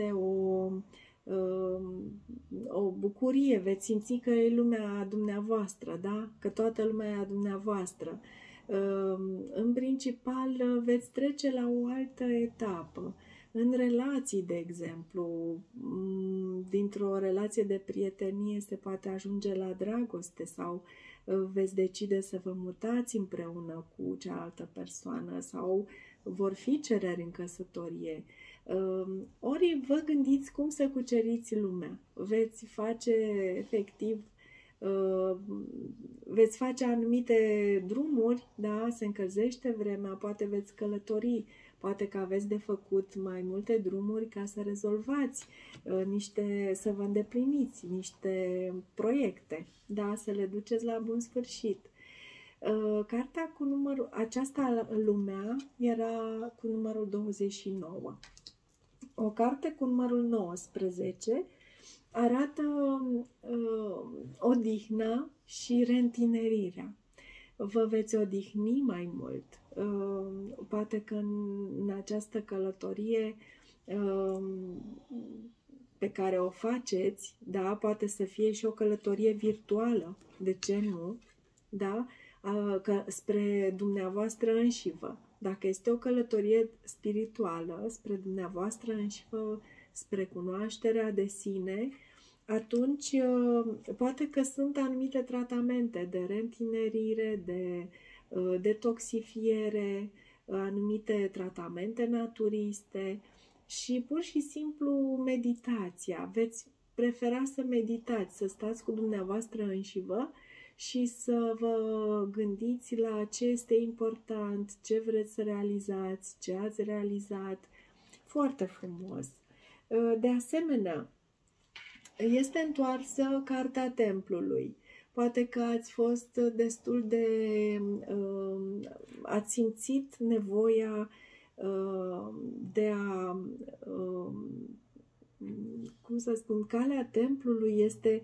o bucurie, veți simți că e lumea dumneavoastră, da? Că toată lumea e a dumneavoastră. În principal, veți trece la o altă etapă. În relații, de exemplu, dintr-o relație de prietenie se poate ajunge la dragoste sau veți decide să vă mutați împreună cu cealaltă persoană sau vor fi cereri în căsătorie. Ori vă gândiți cum să cuceriți lumea. Veți face efectiv, veți face anumite drumuri, da? Se încălzește vremea, poate veți călători, poate că aveți de făcut mai multe drumuri ca să rezolvați să vă îndepliniți niște proiecte, da? Să le duceți la bun sfârșit. Cartea cu numărul, aceasta, Lumea, era cu numărul 29. O carte cu numărul 19 arată odihna și reîntinerirea. Vă veți odihni mai mult. Poate că în această călătorie pe care o faceți, da, poate să fie și o călătorie virtuală, de ce nu, da, spre dumneavoastră înșivă. Dacă este o călătorie spirituală spre dumneavoastră înșivă, spre cunoașterea de sine, atunci poate că sunt anumite tratamente de reîntinerire, de detoxifiere, anumite tratamente naturiste și pur și simplu meditația. Veți prefera să meditați, să stați cu dumneavoastră înșivă și să vă gândiți la ce este important, ce vreți să realizați, ce ați realizat. Foarte frumos! De asemenea, este întoarsă Cartea Templului. Poate că ați fost destul de... ați simțit nevoia de a... cum să spun, calea templului este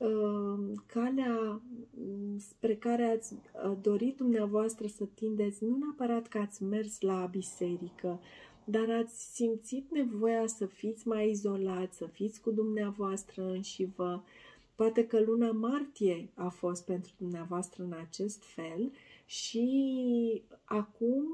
calea spre care ați dorit dumneavoastră să tindeți, nu neapărat că ați mers la biserică, dar ați simțit nevoia să fiți mai izolați, să fiți cu dumneavoastră înșivă. Poate că luna martie a fost pentru dumneavoastră în acest fel și acum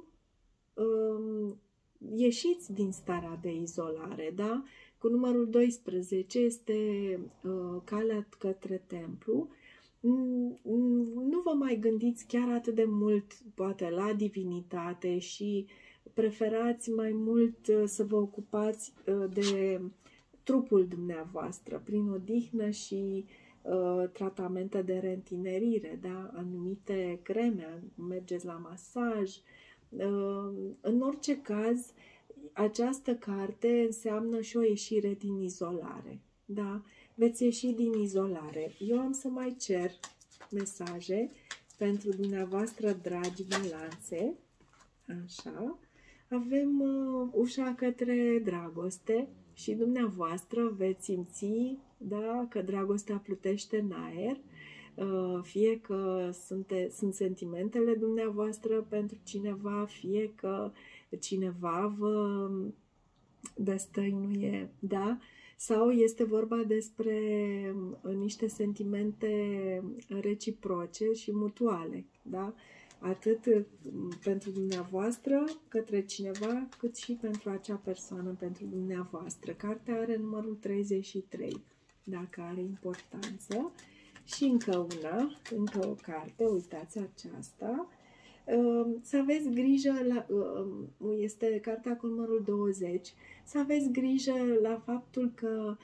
ieșiți din starea de izolare, da? Cu numărul 12 este calea către templu. Nu vă mai gândiți chiar atât de mult, poate, la divinitate și preferați mai mult să vă ocupați de trupul dumneavoastră, prin odihnă și tratamente de reîntinerire, da? Anumite creme, mergeți la masaj. În orice caz, această carte înseamnă și o ieșire din izolare. Da? Veți ieși din izolare. Eu am să mai cer mesaje pentru dumneavoastră, dragi balanțe. Așa. Avem ușa către dragoste și dumneavoastră veți simți, da, că dragostea plutește în aer, fie că sunt sentimentele dumneavoastră pentru cineva, fie că cineva vă destăinuie, da? Sau este vorba despre niște sentimente reciproce și mutuale, da? Atât pentru dumneavoastră, către cineva, cât și pentru acea persoană, pentru dumneavoastră. Cartea are numărul 33, dacă are importanță. Și încă o carte, uitați aceasta. Să aveți grijă, este cartea cu numărul 20, să aveți grijă la faptul că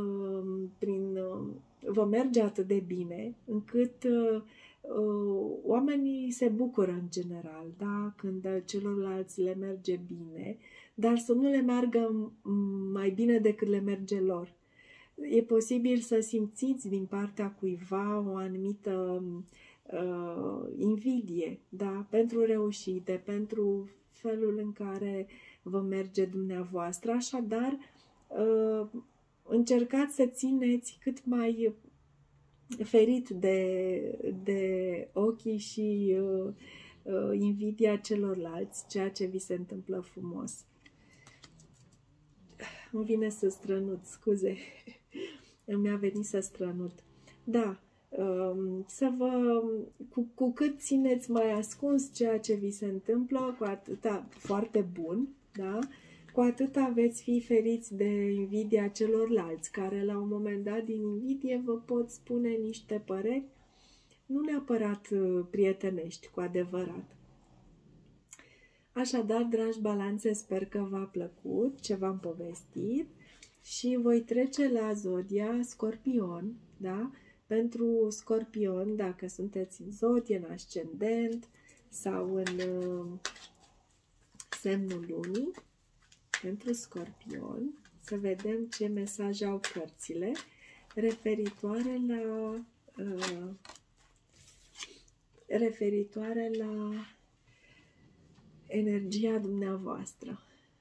vă merge atât de bine, încât oamenii se bucură în general, da? Când celorlalți le merge bine, dar să nu le meargă mai bine decât le merge lor. E posibil să simțiți din partea cuiva o anumită invidie, da? Pentru reușite, pentru felul în care vă merge dumneavoastră. Așadar, încercați să țineți cât mai ferit de ochii și invidia celorlalți, ceea ce vi se întâmplă frumos. Îmi vine să strănut, scuze, mi-a venit să strănut. Da, cu cât țineți mai ascuns ceea ce vi se întâmplă, cu atâta foarte bun, da? Cu atâta veți fi feriți de invidia celorlalți, care la un moment dat din invidie vă pot spune niște păreri nu neapărat prietenești, cu adevărat. Așadar, dragi balanțe, sper că v-a plăcut ce v-am povestit și voi trece la zodia Scorpion, da? Pentru Scorpion, dacă sunteți în zodie, în ascendent sau în semnul lunii, pentru Scorpion, să vedem ce mesaje au cărțile referitoare la energia dumneavoastră.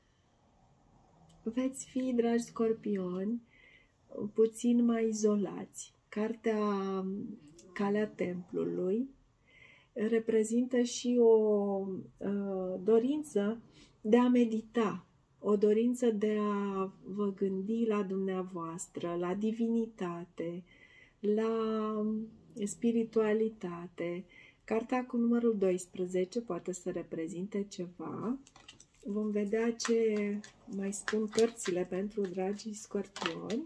Veți fi, dragi scorpioni, puțin mai izolați. Cartea Calea Templului reprezintă și o dorință de a medita, o dorință de a vă gândi la dumneavoastră, la divinitate, la spiritualitate. Cartea cu numărul 12 poate să reprezinte ceva. Vom vedea ce mai spun cărțile pentru dragii scorpioni.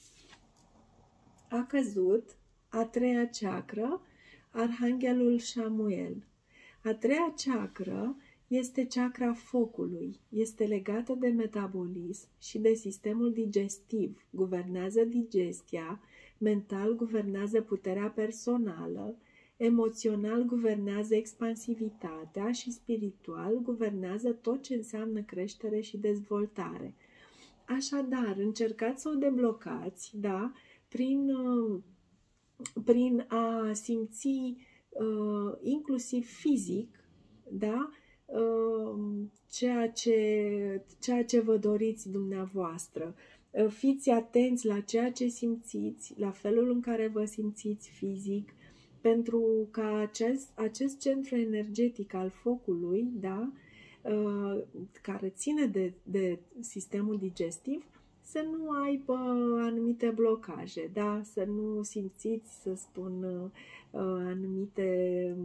A căzut a treia ceacră, Arhanghelul Samuel. A treia ceacră este chakra focului, este legată de metabolism și de sistemul digestiv, guvernează digestia, mental guvernează puterea personală, emoțional guvernează expansivitatea și spiritual guvernează tot ce înseamnă creștere și dezvoltare. Așadar, încercați să o deblocați, da? Prin a simți inclusiv fizic, da? Ceea ce vă doriți dumneavoastră. Fiți atenți la ceea ce simțiți, la felul în care vă simțiți fizic, pentru ca acest centru energetic al focului, da, care ține de sistemul digestiv, să nu aibă anumite blocaje, da? Să nu simțiți, să spun, anumite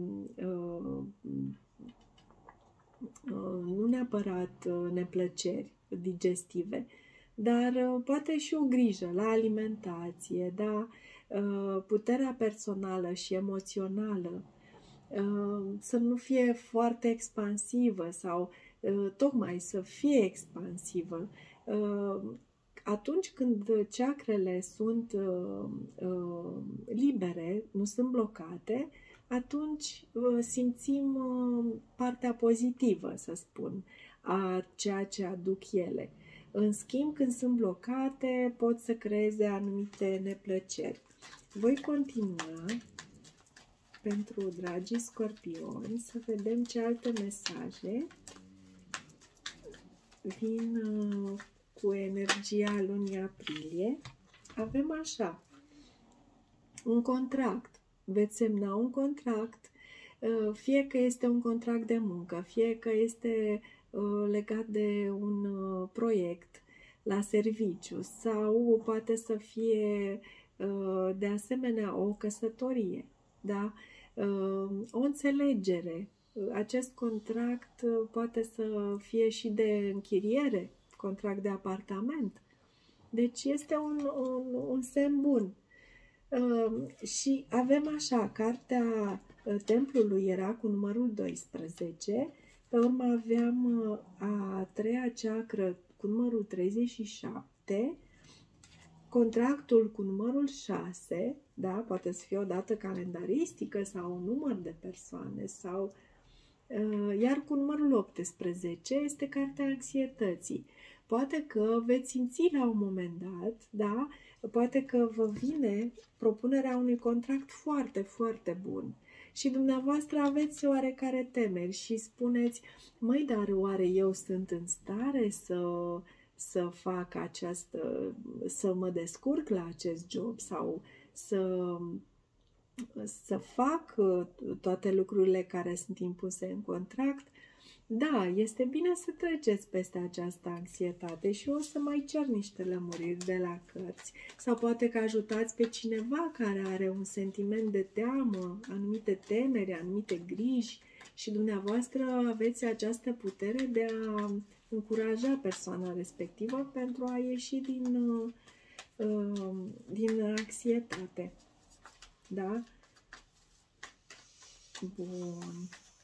nu neapărat neplăceri digestive, dar poate și o grijă la alimentație, da? Puterea personală și emoțională să nu fie foarte expansivă sau tocmai să fie expansivă. Atunci când chakrele sunt libere, nu sunt blocate, atunci simțim partea pozitivă, să spun, a ceea ce aduc ele. În schimb, când sunt blocate, pot să creeze anumite neplăceri. Voi continua pentru dragii scorpioni să vedem ce alte mesaje vin cu energia lunii aprilie. Avem așa, un contract. Veți semna un contract, fie că este un contract de muncă, fie că este legat de un proiect la serviciu sau poate să fie de asemenea o căsătorie, da? O înțelegere. Acest contract poate să fie și de închiriere, contract de apartament. Deci este un semn bun. Și avem așa, cartea templului era cu numărul 12, pe urmă aveam a treia ceacră cu numărul 37, contractul cu numărul 6, da, poate să fie o dată calendaristică sau un număr de persoane, sau iar cu numărul 18 este cartea anxietății. Poate că veți simți la un moment dat, da, poate că vă vine propunerea unui contract foarte, foarte bun și dumneavoastră aveți oarecare temeri și spuneți, măi, dar oare eu sunt în stare să fac să mă descurc la acest job sau să fac toate lucrurile care sunt impuse în contract? Da, este bine să treceți peste această anxietate și o să mai cer niște lămuriri de la cărți. Sau poate că ajutați pe cineva care are un sentiment de teamă, anumite temeri, anumite griji și dumneavoastră aveți această putere de a încuraja persoana respectivă pentru a ieși din anxietate. Da? Bun.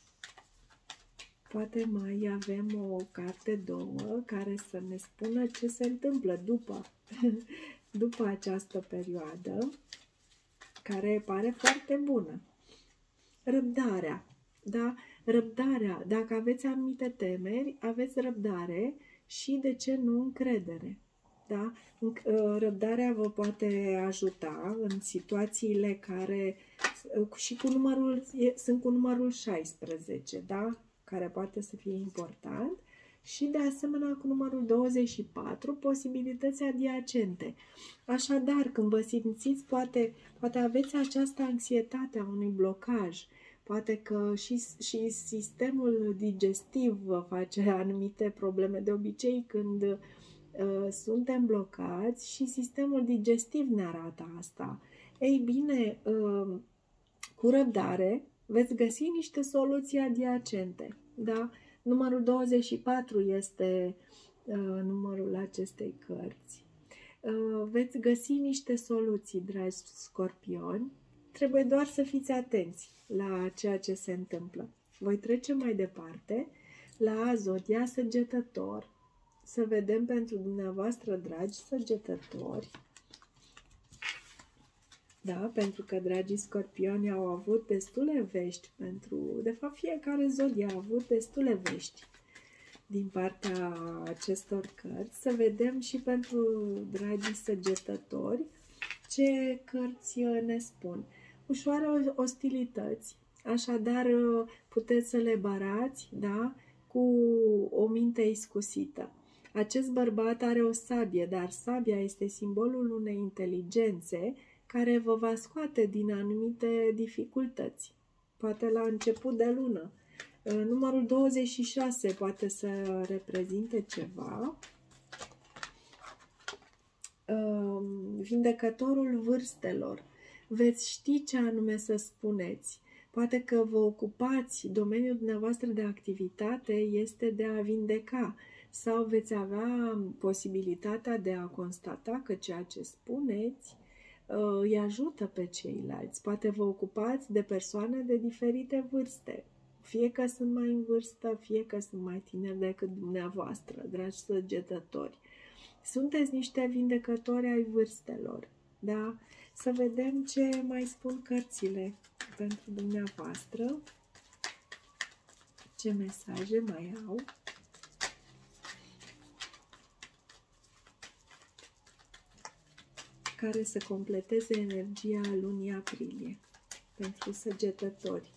Poate mai avem o carte, două, care să ne spună ce se întâmplă după această perioadă, care pare foarte bună. Răbdarea. Da? Răbdarea. Dacă aveți anumite temeri, aveți răbdare și, de ce nu, încredere. Da? Răbdarea vă poate ajuta în situațiile care și sunt cu numărul 16, da? Care poate să fie important, și de asemenea cu numărul 24, posibilități adiacente. Așadar, când vă simțiți, poate aveți această anxietate a unui blocaj, poate că și sistemul digestiv vă face anumite probleme. De obicei, când suntem blocați, și sistemul digestiv ne arată asta. Ei bine, cu răbdare veți găsi niște soluții adiacente. Da? Numărul 24 este numărul acestei cărți. Veți găsi niște soluții, dragi scorpioni. Trebuie doar să fiți atenți la ceea ce se întâmplă. Voi trece mai departe la zodia Săgetător. Să vedem pentru dumneavoastră, dragi săgetători. Da, pentru că dragii scorpioni au avut destule vești de fapt, fiecare zodie a avut destule vești din partea acestor cărți. Să vedem și pentru dragii săgetători ce cărți ne spun. Ușoare ostilități, așadar puteți să le barați, da, cu o minte iscusită. Acest bărbat are o sabie, dar sabia este simbolul unei inteligențe care vă va scoate din anumite dificultăți, poate la început de lună. Numărul 26 poate să reprezinte ceva. Vindecătorul vârstelor. Veți ști ce anume să spuneți. Poate că vă ocupați, domeniul dumneavoastră de activitate este de a vindeca, sau veți avea posibilitatea de a constata că ceea ce spuneți îi ajută pe ceilalți. Poate vă ocupați de persoane de diferite vârste, fie că sunt mai în vârstă, fie că sunt mai tineri decât dumneavoastră, dragi săgetători. Sunteți niște vindecători ai vârstelor, da? Să vedem ce mai spun cărțile pentru dumneavoastră. Ce mesaje mai au. Care să completeze energia lunii aprilie pentru săgetători.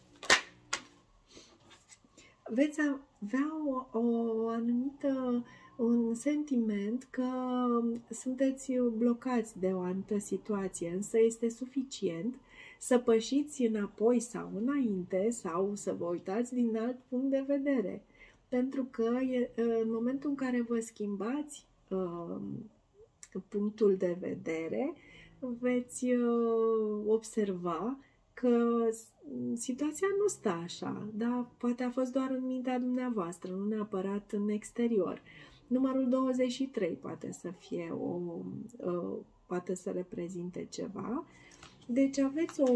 Veți avea o anumită, un sentiment că sunteți blocați de o anumită situație, însă este suficient să pășiți înapoi sau înainte sau să vă uitați din alt punct de vedere. Pentru că în momentul în care vă schimbați punctul de vedere, veți observa că situația nu stă așa, dar poate a fost doar în mintea dumneavoastră, nu neapărat în exterior. Numărul 23 poate să fie poate să reprezinte ceva. Deci aveți o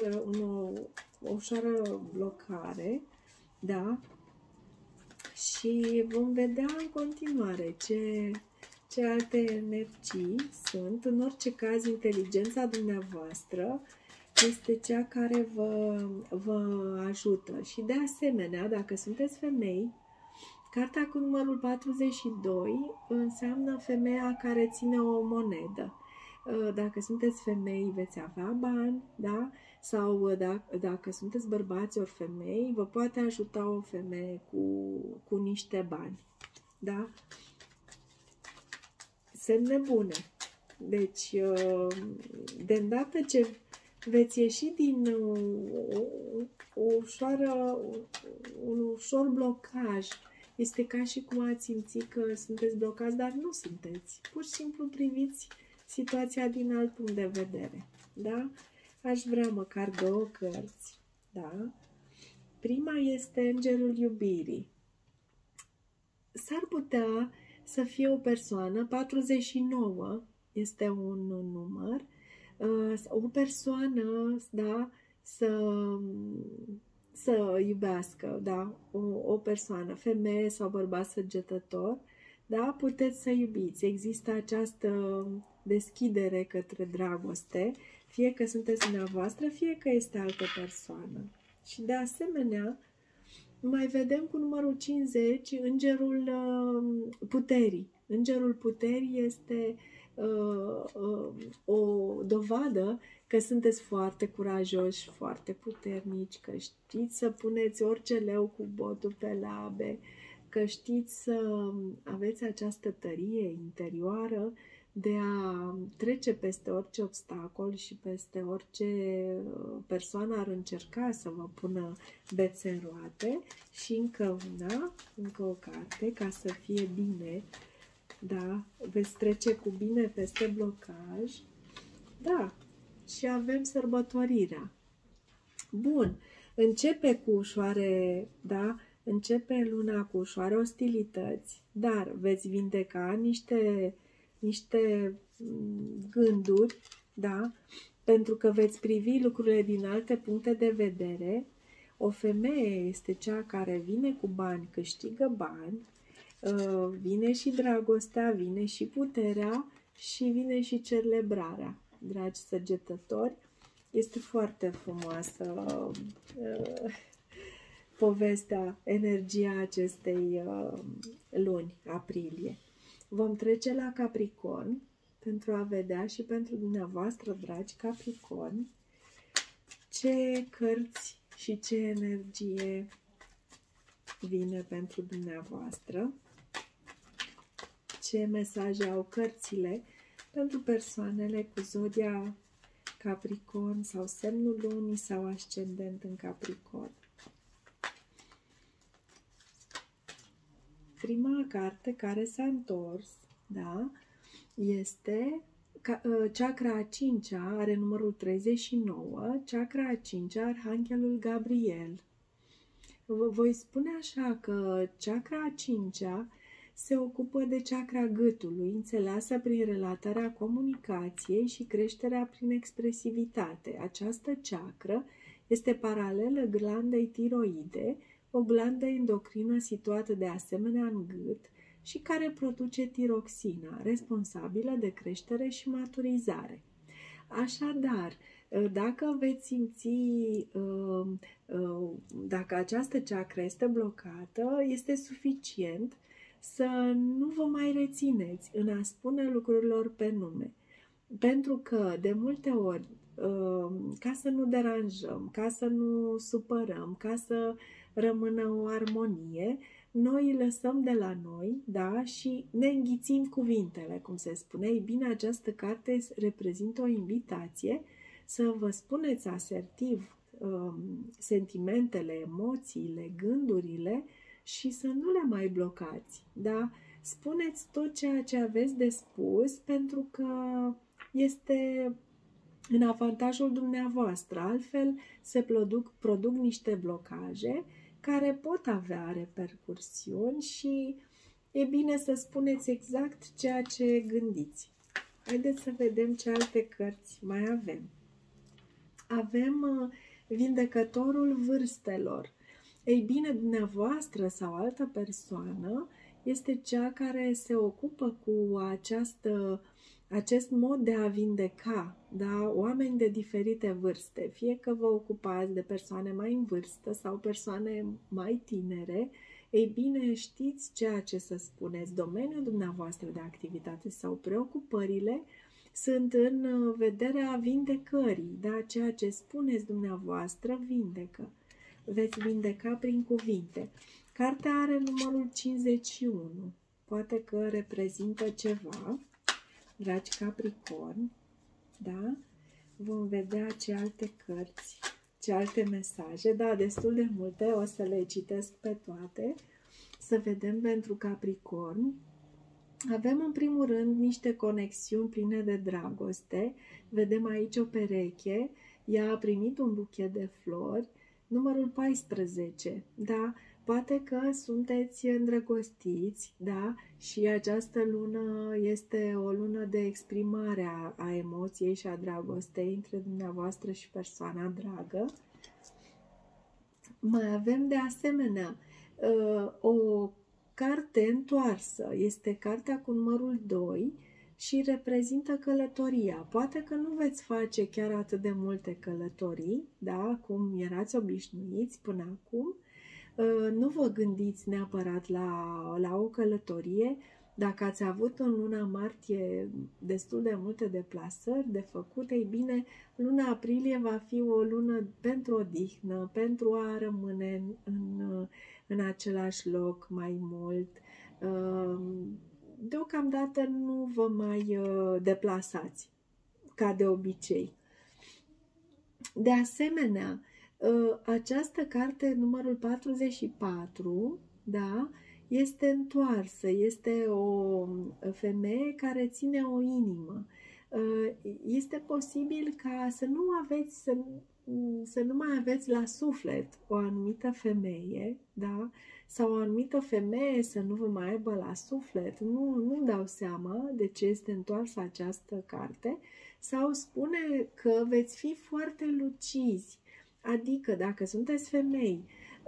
ușoară blocare, da? Și vom vedea în continuare ce alte energii sunt. În orice caz, inteligența dumneavoastră este cea care vă ajută. Și de asemenea, dacă sunteți femei, cartea cu numărul 42 înseamnă femeia care ține o monedă. Dacă sunteți femei, veți avea bani, da? Sau dacă sunteți bărbați ori femei, vă poate ajuta o femeie cu niște bani, da? Semne bune. Deci, de îndată ce veți ieși din un ușor blocaj, este ca și cum ați simți că sunteți blocați, dar nu sunteți. Pur și simplu priviți situația din alt punct de vedere. Da? Aș vrea măcar două cărți. Da? Prima este Îngerul Iubirii. S-ar putea să fie o persoană, 49 este un număr, o persoană, da, să iubească, da, o persoană, femeie sau bărbat săgetător, da, puteți să iubiți. Există această deschidere către dragoste, fie că sunteți dumneavoastră, fie că este altă persoană. Și de asemenea, mai vedem cu numărul 50 Îngerul Puterii. Îngerul Puterii este o dovadă că sunteți foarte curajoși, foarte puternici, că știți să puneți orice leu cu botul pe labe, că știți să aveți această tărie interioară de a trece peste orice obstacol și peste orice persoană ar încerca să vă pună bețe în roate. Și încă o carte, ca să fie bine, da, veți trece cu bine peste blocaj. Da, și avem sărbătorirea. Bun, începe cu ușoare, da, începe luna cu ușoare ostilități, dar veți vindeca niște gânduri, da, pentru că veți privi lucrurile din alte puncte de vedere. O femeie este cea care vine cu bani, câștigă bani, vine și dragostea, vine și puterea și vine și celebrarea. Dragi săgetători, este foarte frumoasă povestea, energia acestei luni, aprilie. Vom trece la Capricorn pentru a vedea și pentru dumneavoastră, dragi Capricorni, ce cărți și ce energie vine pentru dumneavoastră, ce mesaje au cărțile pentru persoanele cu zodia Capricorn sau semnul lunii sau ascendent în Capricorn. Prima carte care s-a întors, da, este chakra a 5-a, are numărul 39, chakra a 5-a, Arhanghelul Gabriel. Voi spune așa că chakra a 5-a se ocupă de chakra gâtului, înțeleasă prin relatarea comunicației și creșterea prin expresivitate. Această chakră este paralelă glandei tiroide, o glandă endocrină situată de asemenea în gât și care produce tiroxina, responsabilă de creștere și maturizare. Așadar, dacă veți simți, dacă această chakră este blocată, este suficient să nu vă mai rețineți în a spune lucrurilor pe nume. Pentru că, de multe ori, ca să nu deranjăm, ca să nu supărăm, ca să rămână o armonie, noi îi lăsăm de la noi, da, și ne înghițim cuvintele, cum se spune. Ei bine, această carte reprezintă o invitație să vă spuneți asertiv sentimentele, emoțiile, gândurile și să nu le mai blocați, da? Spuneți tot ceea ce aveți de spus pentru că este în avantajul dumneavoastră. Altfel se produc niște blocaje care pot avea repercursiuni și e bine să spuneți exact ceea ce gândiți. Haideți să vedem ce alte cărți mai avem. Avem Vindecătorul vârstelor. Ei bine, dumneavoastră sau altă persoană este cea care se ocupă cu acest mod de a vindeca, da? Oameni de diferite vârste. Fie că vă ocupați de persoane mai în vârstă sau persoane mai tinere, ei bine, știți ceea ce să spuneți. Domeniul dumneavoastră de activitate sau preocupările sunt în vederea vindecării, da? Ceea ce spuneți dumneavoastră vindecă. Veți vindeca prin cuvinte. Cartea are numărul 51. Poate că reprezintă ceva. Dragi Capricorni, da? Vom vedea ce alte cărți, ce alte mesaje, da, destul de multe, o să le citesc pe toate, să vedem pentru Capricorni. Avem în primul rând niște conexiuni pline de dragoste, vedem aici o pereche, ea a primit un buchet de flori, numărul 14, da? Poate că sunteți îndrăgostiți, da? Și această lună este o lună de exprimare a emoției și a dragostei între dumneavoastră și persoana dragă. Mai avem de asemenea o carte întoarsă. Este cartea cu numărul 2 și reprezintă călătoria. Poate că nu veți face chiar atât de multe călătorii, da? Cum erați obișnuiți până acum. Nu vă gândiți neapărat la o călătorie. Dacă ați avut în luna martie destul de multe deplasări de făcut, ei bine, luna aprilie va fi o lună pentru odihnă, pentru a rămâne în același loc mai mult. Deocamdată nu vă mai deplasați, ca de obicei. De asemenea, această carte, numărul 44, da, este întoarsă, este o femeie care ține o inimă. Este posibil ca să nu mai aveți la suflet o anumită femeie, da? Sau o anumită femeie să nu vă mai aibă la suflet. Nu dau seama de ce este întoarsă această carte. Sau spune că veți fi foarte lucizi. Adică, dacă sunteți femei,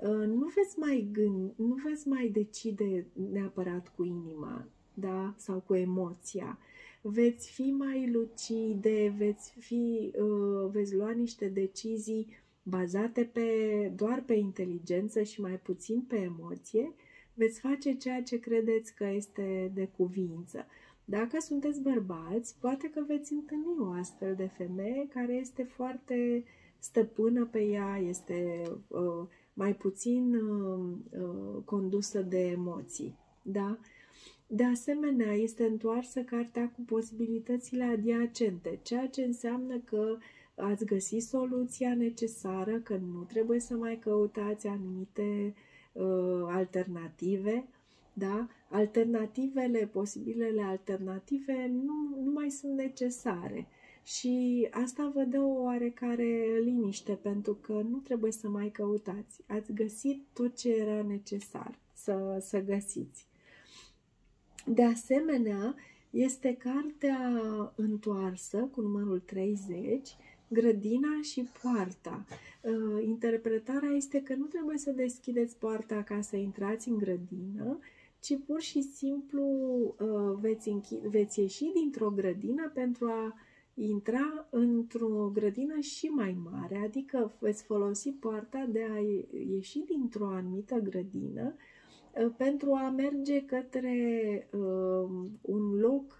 nu veți mai decide neapărat cu inima, da? Sau cu emoția. Veți fi mai lucide, veți lua niște decizii bazate doar pe inteligență și mai puțin pe emoție. Veți face ceea ce credeți că este de cuviință. Dacă sunteți bărbați, poate că veți întâlni o astfel de femeie care este foarte stăpână pe ea, este mai puțin condusă de emoții, da? De asemenea, este întoarsă cartea cu posibilitățile adiacente, ceea ce înseamnă că ați găsit soluția necesară, că nu trebuie să mai căutați anumite alternative, da? Posibilele alternative nu mai sunt necesare. Și asta vă dă o oarecare liniște, pentru că nu trebuie să mai căutați. Ați găsit tot ce era necesar să găsiți. De asemenea, este cartea întoarsă cu numărul 30, Grădina și poarta. Interpretarea este că nu trebuie să deschideți poarta ca să intrați în grădină, ci pur și simplu veți ieși dintr-o grădină pentru a intra într-o grădină și mai mare, adică veți folosi poarta de a ieși dintr-o anumită grădină pentru a merge către un loc,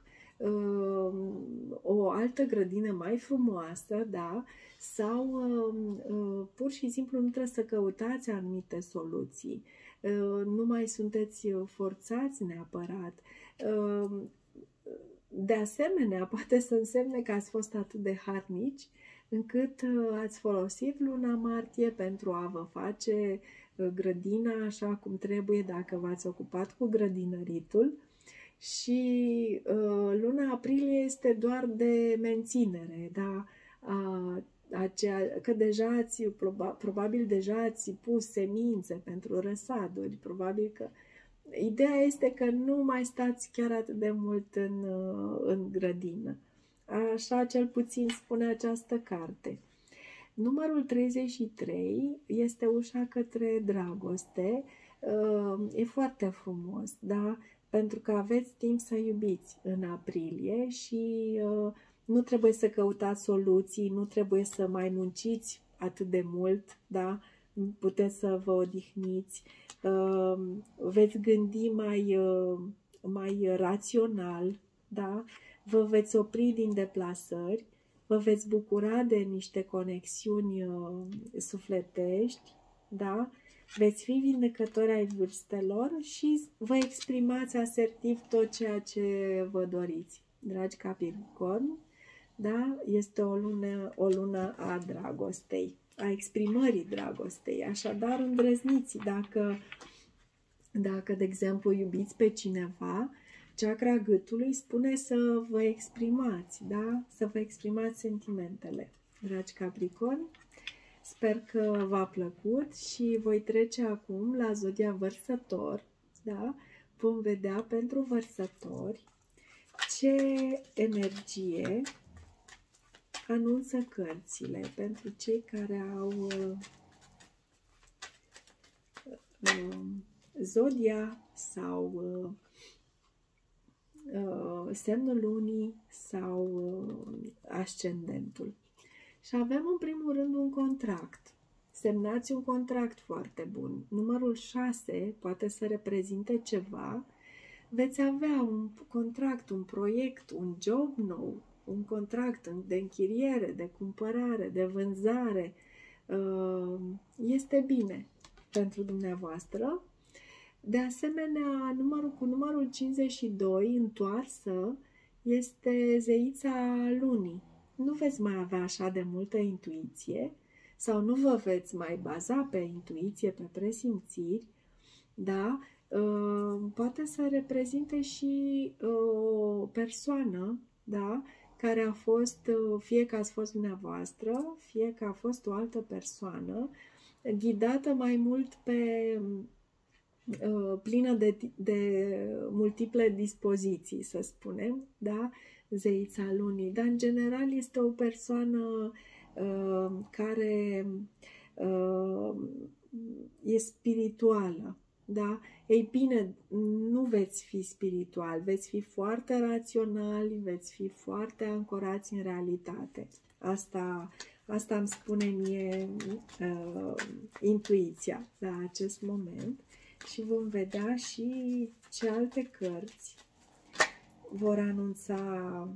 o altă grădină mai frumoasă, da? Sau pur și simplu nu trebuie să căutați anumite soluții. Nu mai sunteți forțați neapărat. De asemenea, poate să însemne că ați fost atât de harnici încât ați folosit luna martie pentru a vă face grădina așa cum trebuie dacă v-ați ocupat cu grădinăritul și luna aprilie este doar de menținere, da? Că deja probabil deja ați pus semințe pentru răsaduri, probabil că ideea este că nu mai stați chiar atât de mult în grădină. Așa cel puțin spune această carte. Numărul 33 este ușa către dragoste. E foarte frumos, da? Pentru că aveți timp să iubiți în aprilie și nu trebuie să căutați soluții, nu trebuie să mai munciți atât de mult, da? Puteți să vă odihniți, veți gândi mai rațional, da? Vă veți opri din deplasări, vă veți bucura de niște conexiuni sufletești, da? Veți fi vindecători ai vârstelor și vă exprimați asertiv tot ceea ce vă doriți. Dragi Capricorn, da? Este o lună a dragostei, a exprimării dragostei. Așadar, îndrăzniți dacă, de exemplu, iubiți pe cineva, chakra gâtului spune să vă exprimați, da? Să vă exprimați sentimentele. Dragi Capricorn, sper că v-a plăcut și voi trece acum la zodia Vărsător, da? Vom vedea pentru Vărsători ce energie anunță cărțile pentru cei care au zodia sau semnul lunii sau ascendentul. Și avem în primul rând un contract. Semnați un contract foarte bun. Numărul 6 poate să reprezinte ceva. Veți avea un contract, un proiect, un job nou, un contract de închiriere, de cumpărare, de vânzare. Este bine pentru dumneavoastră. De asemenea, cu numărul 52, întoarsă, este zeița lunii. Nu veți mai avea așa de multă intuiție sau nu vă veți mai baza pe intuiție, pe presimțiri, da? Poate să reprezinte și o persoană, da? Care a fost, fie că ați fost dumneavoastră, fie că a fost o altă persoană, ghidată mai mult plină de multiple dispoziții, să spunem, da? Zeița lunii, dar în general este o persoană care e spirituală, da? Ei bine, nu veți fi spiritual, veți fi foarte raționali, veți fi foarte ancorați în realitate. Asta îmi spune mie intuiția la acest moment și vom vedea și ce alte cărți vor anunța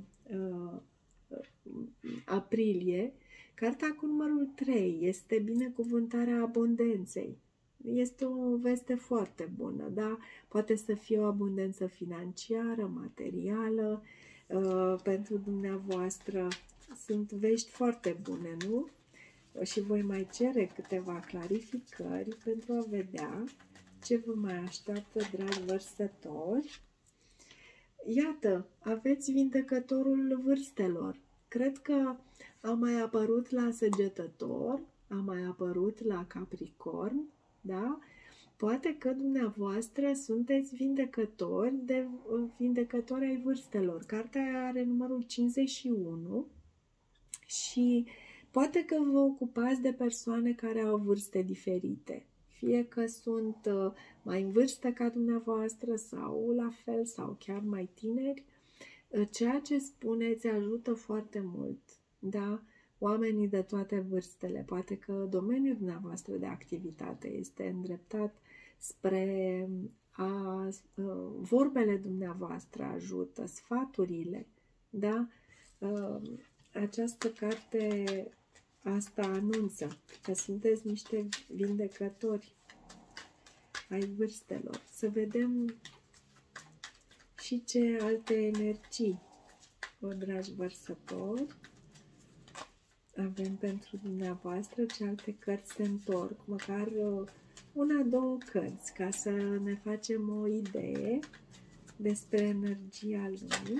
aprilie. Carta cu numărul 3 este binecuvântarea abundenței. Este o veste foarte bună, da? Poate să fie o abundență financiară, materială, pentru dumneavoastră. Sunt vești foarte bune, nu? Și voi mai cere câteva clarificări pentru a vedea ce vă mai așteaptă, dragi vărsători. Iată, aveți vindecătorul vârstelor. Cred că a mai apărut la Săgetător, a mai apărut la Capricorn, da? Poate că dumneavoastră sunteți vindecători ai vârstelor. Cartea are numărul 51 și poate că vă ocupați de persoane care au vârste diferite. Fie că sunt mai în vârstă ca dumneavoastră sau la fel sau chiar mai tineri. Ceea ce spuneți ajută foarte mult, da? Oamenii de toate vârstele, poate că domeniul dumneavoastră de activitate este îndreptat spre vorbele dumneavoastră ajută, sfaturile, da? Această carte asta anunță că sunteți niște vindecători ai vârstelor. Să vedem și ce alte energii, dragi vărsători, avem pentru dumneavoastră, ce alte cărți se întorc, măcar una, două cărți, ca să ne facem o idee despre energia lui.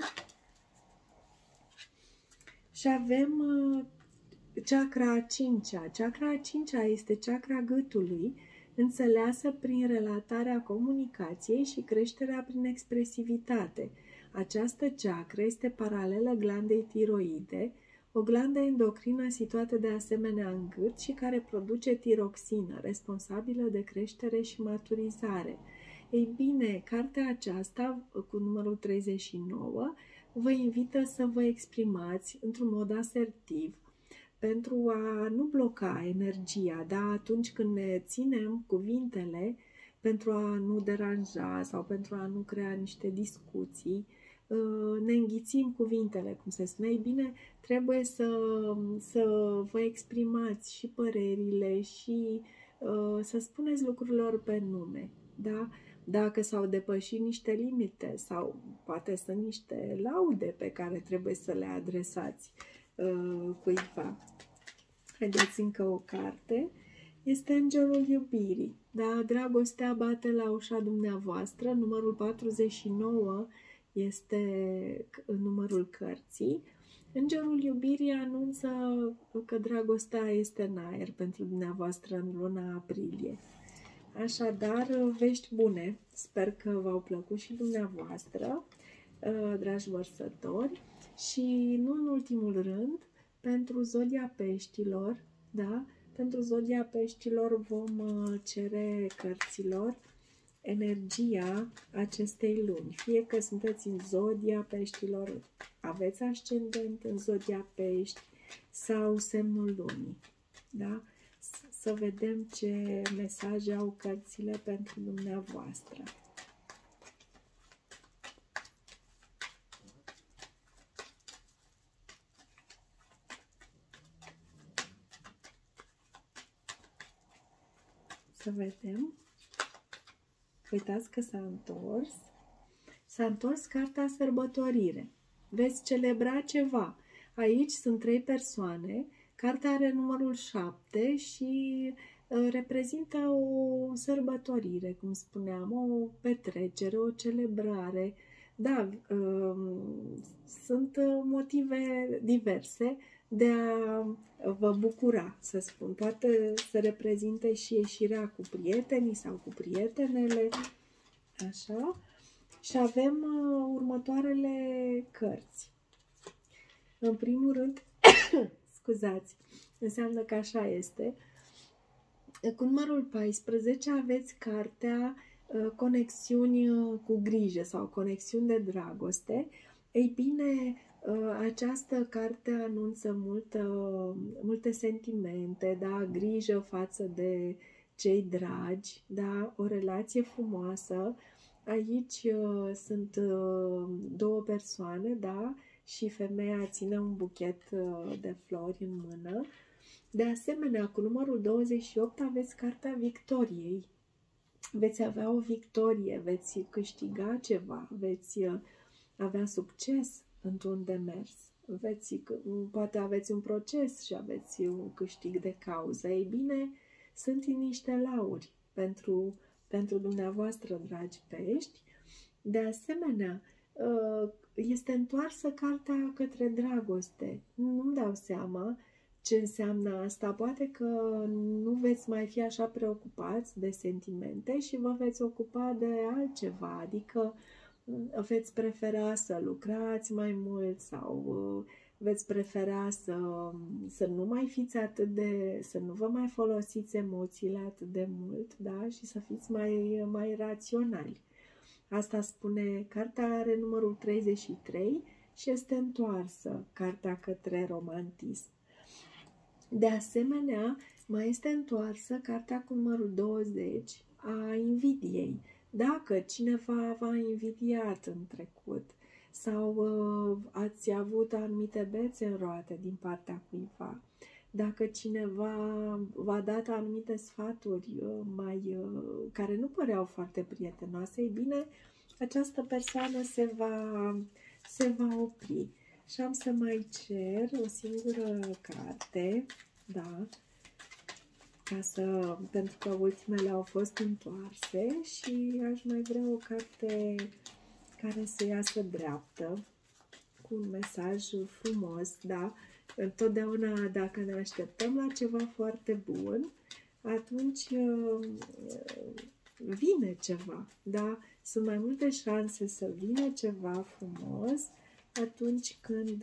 Și avem chakra a cincea. Chakra a cincea este chakra gâtului, înțeleasă prin relatarea comunicației și creșterea prin expresivitate. Această chakra este paralelă glandei tiroide, o glandă endocrină situată de asemenea în gât și care produce tiroxină, responsabilă de creștere și maturizare. Ei bine, cartea aceasta, cu numărul 39, vă invită să vă exprimați într-un mod asertiv, pentru a nu bloca energia, da? Atunci când ne ținem cuvintele, pentru a nu deranja sau pentru a nu crea niște discuții, ne înghițim cuvintele, cum se spune. Ei bine, trebuie să vă exprimați și părerile și să spuneți lucrurilor pe nume, da? Dacă s-au depășit niște limite sau poate sunt niște laude pe care trebuie să le adresați cuiva. Haideți încă o carte. Este Îngerul Iubirii. Da, dragostea bate la ușa dumneavoastră. Numărul 49 este numărul cărții. Îngerul Iubirii anunță că dragostea este în aer pentru dumneavoastră în luna aprilie. Așadar, vești bune. Sper că v-au plăcut și dumneavoastră, dragi vărsători. Și nu în ultimul rând, pentru zodia peștilor, da? Pentru zodia peștilor vom cere cărților energia acestei luni. Fie că sunteți în zodia peștilor, aveți ascendent în zodia pești sau semnul lunii, da? Să vedem ce mesaje au cărțile pentru dumneavoastră. Să vedem. Uitați că s-a întors. S-a întors cartea sărbătorire. Veți celebra ceva. Aici sunt 3 persoane. Cartea are numărul 7 și reprezintă o sărbătorire, cum spuneam, o petrecere, o celebrare. Da, sunt motive diverse de a vă bucura, să spun. Poate să reprezinte și ieșirea cu prietenii sau cu prietenele, așa. Și avem următoarele cărți. În primul rând, scuzați, înseamnă că așa este. Cu numărul 14 aveți cartea Conexiuni cu grijă sau Conexiuni de dragoste. Ei bine, această carte anunță multe sentimente, da? Grijă față de cei dragi, da? O relație frumoasă. Aici sunt 2 persoane, da? Și femeia ține un buchet de flori în mână. De asemenea, cu numărul 28 aveți cartea victoriei. Veți avea o victorie, veți câștiga ceva, veți avea succes într-un demers. Poate aveți un proces și aveți un câștig de cauză. Ei bine, sunt niște lauri pentru dumneavoastră, dragi pești. De asemenea, este întoarsă cartea către dragoste. Nu-mi dau seama ce înseamnă asta. Poate că nu veți mai fi așa preocupați de sentimente și vă veți ocupa de altceva, adică veți prefera să lucrați mai mult sau veți prefera să nu mai fiți să nu vă mai folosiți emoțiile atât de mult, da? Și să fiți mai raționali. Asta spune, cartea are numărul 33 și este întoarsă cartea către romantism. De asemenea, mai este întoarsă cartea cu numărul 20 a invidiei. Dacă cineva v-a invidiat în trecut sau ați avut anumite bețe în roate din partea cuiva, dacă cineva v-a dat anumite sfaturi care nu păreau foarte prietenoase, ei bine, această persoană se va opri. Și am să mai cer o singură carte, da, pentru că ultimele au fost întoarse și aș mai vrea o carte care să iasă dreaptă, cu un mesaj frumos, da? Întotdeauna dacă ne așteptăm la ceva foarte bun, atunci vine ceva, da? Sunt mai multe șanse să vină ceva frumos atunci când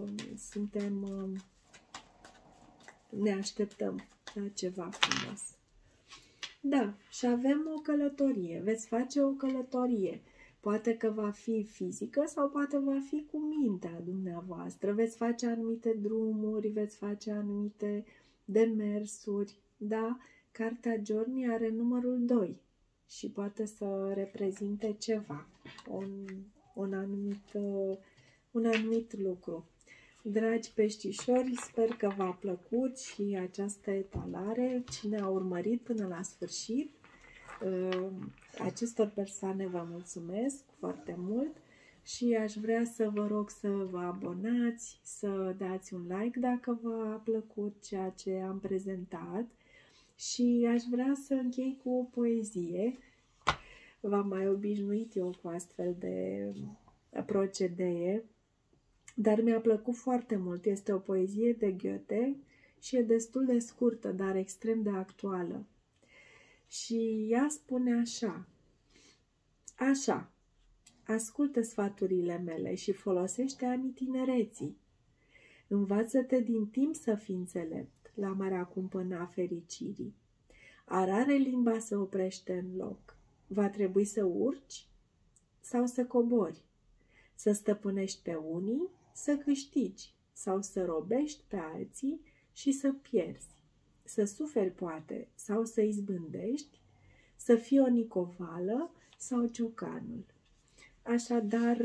ne așteptăm la ceva frumos. Da, și avem o călătorie. Veți face o călătorie. Poate că va fi fizică sau poate va fi cu mintea dumneavoastră. Veți face anumite drumuri, veți face anumite demersuri. Da? Cartea Journey are numărul 2 și poate să reprezinte ceva, un anumit lucru. Dragi peștișori, sper că v-a plăcut și această etalare. Cine a urmărit până la sfârșit, acestor persoane vă mulțumesc foarte mult și aș vrea să vă rog să vă abonați, să dați un like dacă v-a plăcut ceea ce am prezentat și aș vrea să închei cu o poezie. V-am mai obișnuit eu cu astfel de procedee, dar mi-a plăcut foarte mult. Este o poezie de Goethe și e destul de scurtă, dar extrem de actuală. Și ea spune așa: așa, ascultă sfaturile mele și folosește anii tinereții. Învață-te din timp să fii înțelept la marea cumpăna a fericirii. Arare limba să oprește în loc. Va trebui să urci sau să cobori, să stăpânești pe unii, să câștigi sau să robești pe alții și să pierzi, să suferi poate sau să izbândești, să fii o nicovală sau ciocanul. Așadar,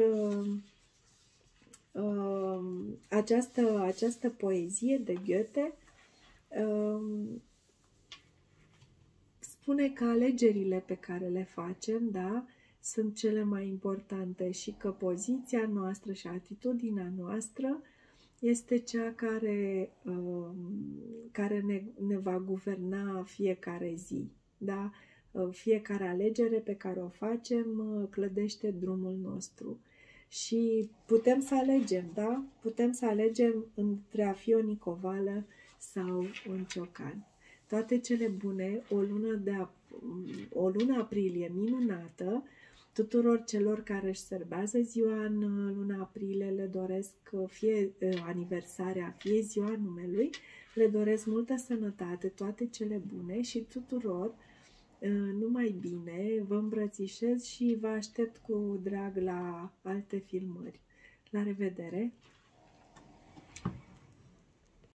această poezie de Goethe spune că alegerile pe care le facem, da, sunt cele mai importante și că poziția noastră și atitudinea noastră este cea care ne va guverna fiecare zi. Da? Fiecare alegere pe care o facem clădește drumul nostru. Și putem să alegem, da? Putem să alegem între a fi o nicovală sau un ciocan. Toate cele bune, o lună aprilie minunată, tuturor celor care își serbează ziua în luna aprilie, le doresc fie aniversarea, fie ziua numelui, le doresc multă sănătate, toate cele bune și tuturor numai bine, vă îmbrățișez și vă aștept cu drag la alte filmări. La revedere!